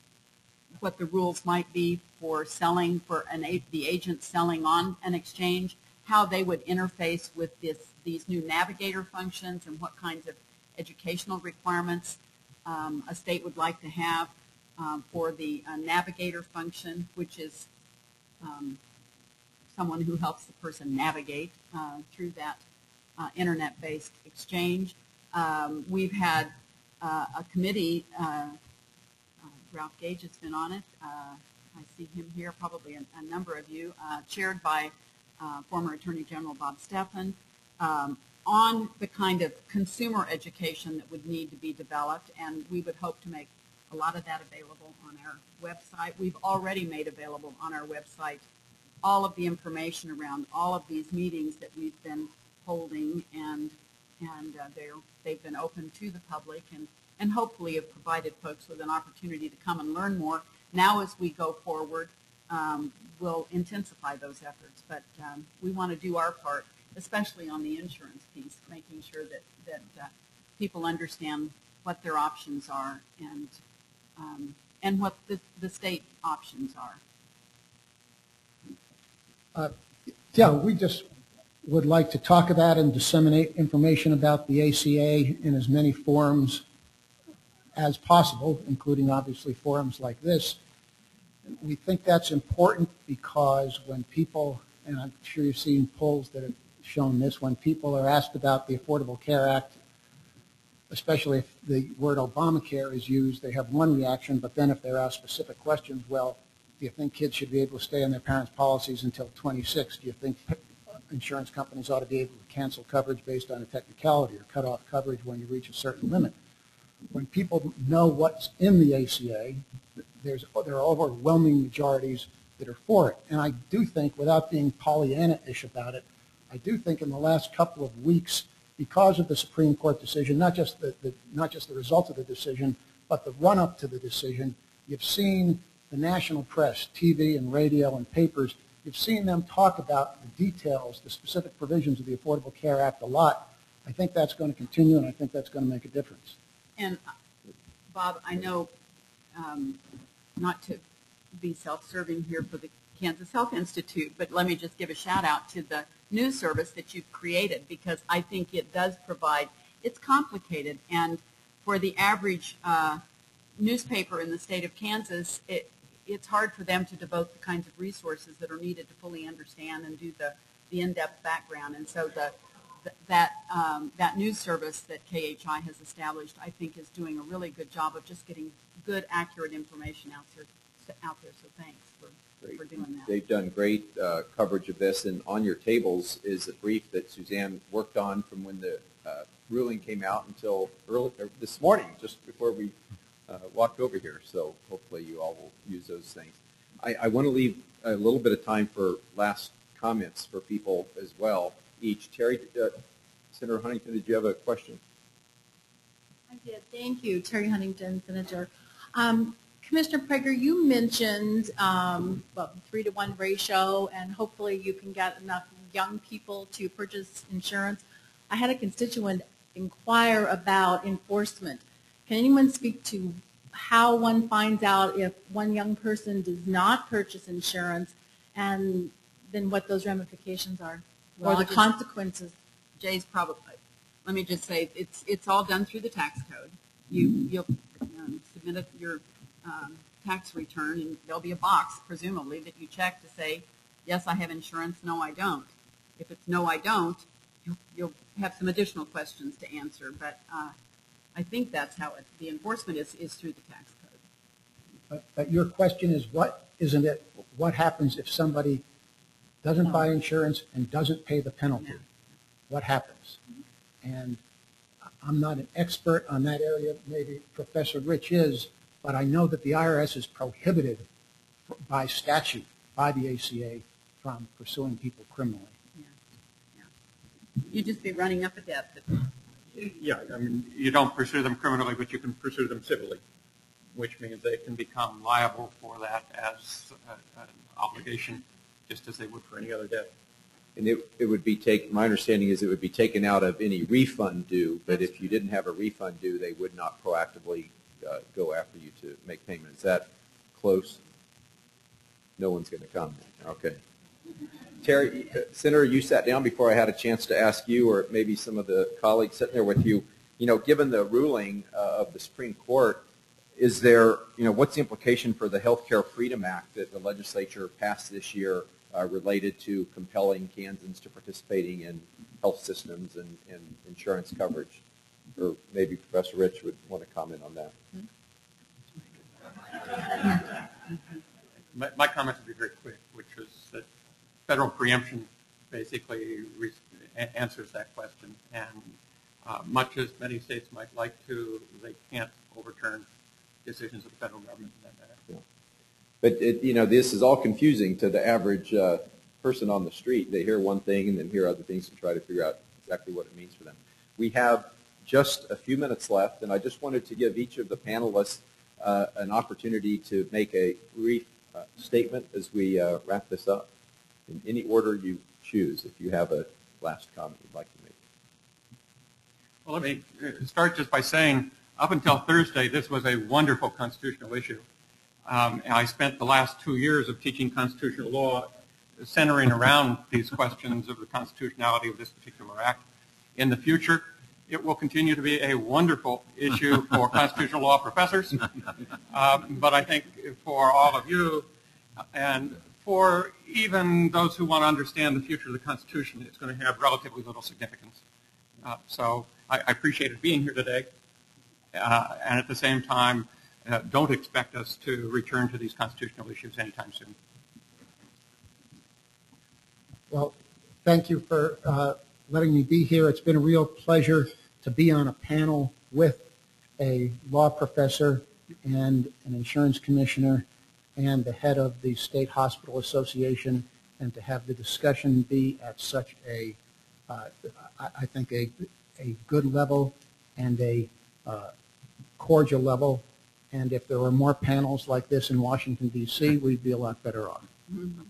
what the rules might be for selling, for an a the agent selling on an exchange, how they would interface with this these new navigator functions, and what kinds of educational requirements um, a state would like to have um, for the uh, navigator function, which is um, someone who helps the person navigate uh, through that uh, internet-based exchange. Um, we've had uh, a committee, uh, uh, Ralph Gage has been on it. Uh, I see him here, probably a, a number of you, uh, chaired by uh, former Attorney General Bob Stephan, um, on the kind of consumer education that would need to be developed, and we would hope to make a lot of that available on our website. We've already made available on our website all of the information around all of these meetings that we've been holding, and and uh, they're, they've been open to the public, and, and hopefully have provided folks with an opportunity to come and learn more. Now as we go forward, um, we'll intensify those efforts, but um, we want to do our part, especially on the insurance piece, making sure that, that uh, people understand what their options are, and, um, and what the, the state options are. Uh, yeah, we just would like to talk about and disseminate information about the A C A in as many forums as possible, including obviously forums like this. We think that's important because when people, and I'm sure you've seen polls that have shown this, when people are asked about the Affordable Care Act, especially if the word Obamacare is used, they have one reaction, but then if they're asked specific questions, well, do you think kids should be able to stay on their parents' policies until twenty-six? Do you think insurance companies ought to be able to cancel coverage based on a technicality or cut off coverage when you reach a certain limit? When people know what's in the A C A, there's, there are overwhelming majorities that are for it. And I do think, without being Pollyanna-ish about it, I do think in the last couple of weeks, because of the Supreme Court decision, not just the, the, not just the results of the decision, but the run-up to the decision, you've seen the national press, T V and radio and papers, you've seen them talk about the details, the specific provisions of the Affordable Care Act a lot. I think that's going to continue, and I think that's going to make a difference. And Bob, I know, um, not to be self-serving here for the Kansas Health Institute, but let me just give a shout out to the news service that you've created, because I think it does provide, it's complicated, and for the average uh, newspaper in the state of Kansas, it, it's hard for them to devote the kinds of resources that are needed to fully understand and do the, the in-depth background. And so the, the that um, that news service that K H I has established, I think, is doing a really good job of just getting good, accurate information out there. Out there. So thanks for, for doing that. They've done great uh, coverage of this, and on your tables is a brief that Suzanne worked on from when the uh, ruling came out until early uh, this morning, just before we Uh, walked over here, so hopefully you all will use those things. I, I want to leave a little bit of time for last comments for people as well. Each. Terry, uh, Senator Huntington, did you have a question? I did. Thank you, Terry Huntington, Senator. Um, Commissioner Praeger, you mentioned um, well, three to one ratio, and hopefully you can get enough young people to purchase insurance. I had a constituent inquire about enforcement. Can anyone speak to how one finds out if one young person does not purchase insurance, and then what those ramifications are, Well, or the just, consequences? Jay's probably, let me just say, it's, it's all done through the tax code. You, you'll um, submit a, your um, tax return, and there'll be a box, presumably, that you check to say, yes, I have insurance, no, I don't. If it's no, I don't, you'll, you'll have some additional questions to answer, but uh, I think that's how it, the enforcement is, is through the tax code. But, but your question is what, isn't it, what happens if somebody doesn't No. buy insurance and doesn't pay the penalty? Yeah. What happens? And I'm not an expert on that area, maybe Professor Rich is, but I know that the I R S is prohibited by statute, by the A C A, from pursuing people criminally. Yeah. Yeah. You'd just be running up a debt. Yeah, I mean, you don't pursue them criminally, but you can pursue them civilly, which means they can become liable for that as a, an obligation, just as they would for any other debt. And it, it would be taken, my understanding is it would be taken out of any refund due, but if you didn't have a refund due, they would not proactively uh, go after you to make payment. Is that close? No one's going to come. Okay. Terry, uh, Senator, you sat down before I had a chance to ask you, or maybe some of the colleagues sitting there with you, you know, given the ruling uh, of the Supreme Court, is there, you know, what's the implication for the Healthcare Freedom Act that the legislature passed this year uh, related to compelling Kansans to participating in health systems and, and insurance coverage? Or maybe Professor Rich would want to comment on that. My, my comments would be very quick, which is that federal preemption basically re- answers that question. And uh, much as many states might like to, they can't overturn decisions of the federal government in that matter. Yeah. But, it, you know, this is all confusing to the average uh, person on the street. They hear one thing and then hear other things and try to figure out exactly what it means for them. We have just a few minutes left, and I just wanted to give each of the panelists uh, an opportunity to make a brief uh, statement as we uh, wrap this up, in any order you choose, if you have a last comment you'd like to make. Well, let me start just by saying, up until Thursday, this was a wonderful constitutional issue. Um, and I spent the last two years of teaching constitutional law centering around these questions of the constitutionality of this particular act. In the future, it will continue to be a wonderful issue for constitutional law professors, um, but I think for all of you and for even those who want to understand the future of the Constitution, it's going to have relatively little significance. Uh, so I, I appreciated being here today, uh, and at the same time, uh, don't expect us to return to these constitutional issues anytime soon. Well, thank you for uh, letting me be here. It's been a real pleasure to be on a panel with a law professor and an insurance commissioner and the head of the State Hospital Association, and to have the discussion be at such a, uh, I, I think, a, a good level and a uh, cordial level. And if there were more panels like this in Washington, D C, we'd be a lot better off. Mm-hmm.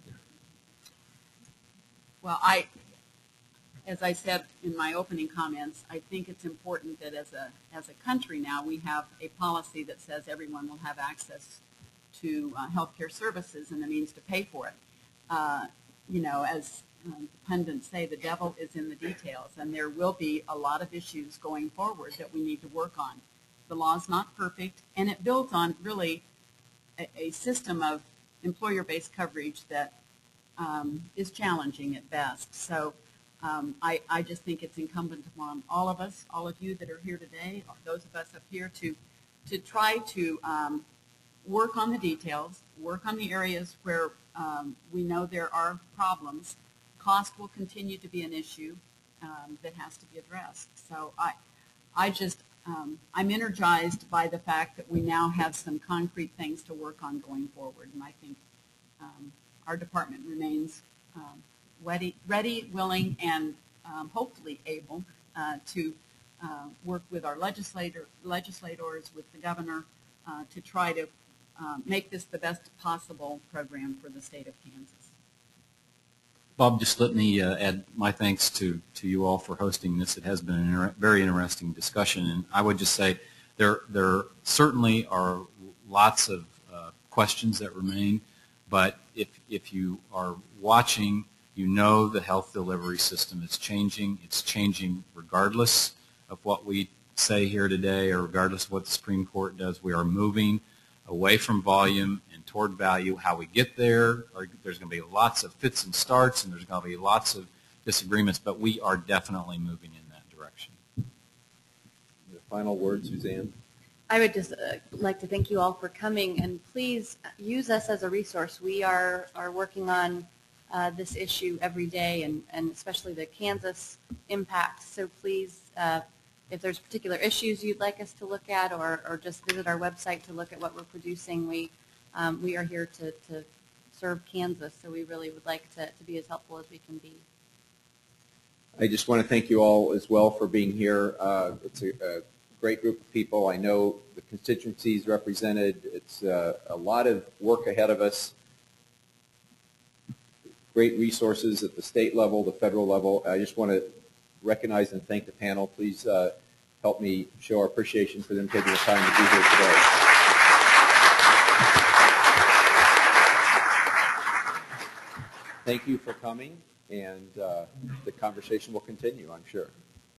Well, I, as I said in my opening comments, I think it's important that as a, as a country now, we have a policy that says everyone will have access to uh, health care services and the means to pay for it. Uh, you know, as um, pundits say, the devil is in the details, and there will be a lot of issues going forward that we need to work on. The law is not perfect, and it builds on really a, a system of employer-based coverage that um, is challenging at best. So um, I, I just think it's incumbent upon all of us, all of you that are here today, those of us up here, to, to try to um, work on the details, work on the areas where um, we know there are problems. Cost will continue to be an issue um, that has to be addressed. So I, I just, um, I'm energized by the fact that we now have some concrete things to work on going forward, and I think um, our department remains um, ready, ready, willing, and um, hopefully able uh, to uh, work with our legislator, legislators, with the governor, uh, to try to um, make this the best possible program for the state of Kansas. Bob, just let me uh, add my thanks to, to you all for hosting this. It has been a inter- very interesting discussion, and I would just say there, there certainly are lots of uh, questions that remain, but if, if you are watching, you know the health delivery system is changing. It's changing regardless of what we say here today, or regardless of what the Supreme Court does, we are moving away from volume and toward value. How we get there, are, there's going to be lots of fits and starts, and there's going to be lots of disagreements, but we are definitely moving in that direction. The final word, Suzanne? I would just uh, like to thank you all for coming, and please use us as a resource. We are, are working on uh, this issue every day, and, and especially the Kansas impact. So please, uh, if there's particular issues you'd like us to look at, or, or just visit our website to look at what we're producing, we, um, we are here to, to serve Kansas, so we really would like to, to be as helpful as we can be. I just want to thank you all as well for being here. Uh, it's a, a great group of people. I know the constituencies represented. It's uh, a lot of work ahead of us. Great resources at the state level, the federal level. I just want to recognize and thank the panel. Please uh, help me show our appreciation for them taking the time to be here today. Thank you for coming, and uh, the conversation will continue, I'm sure.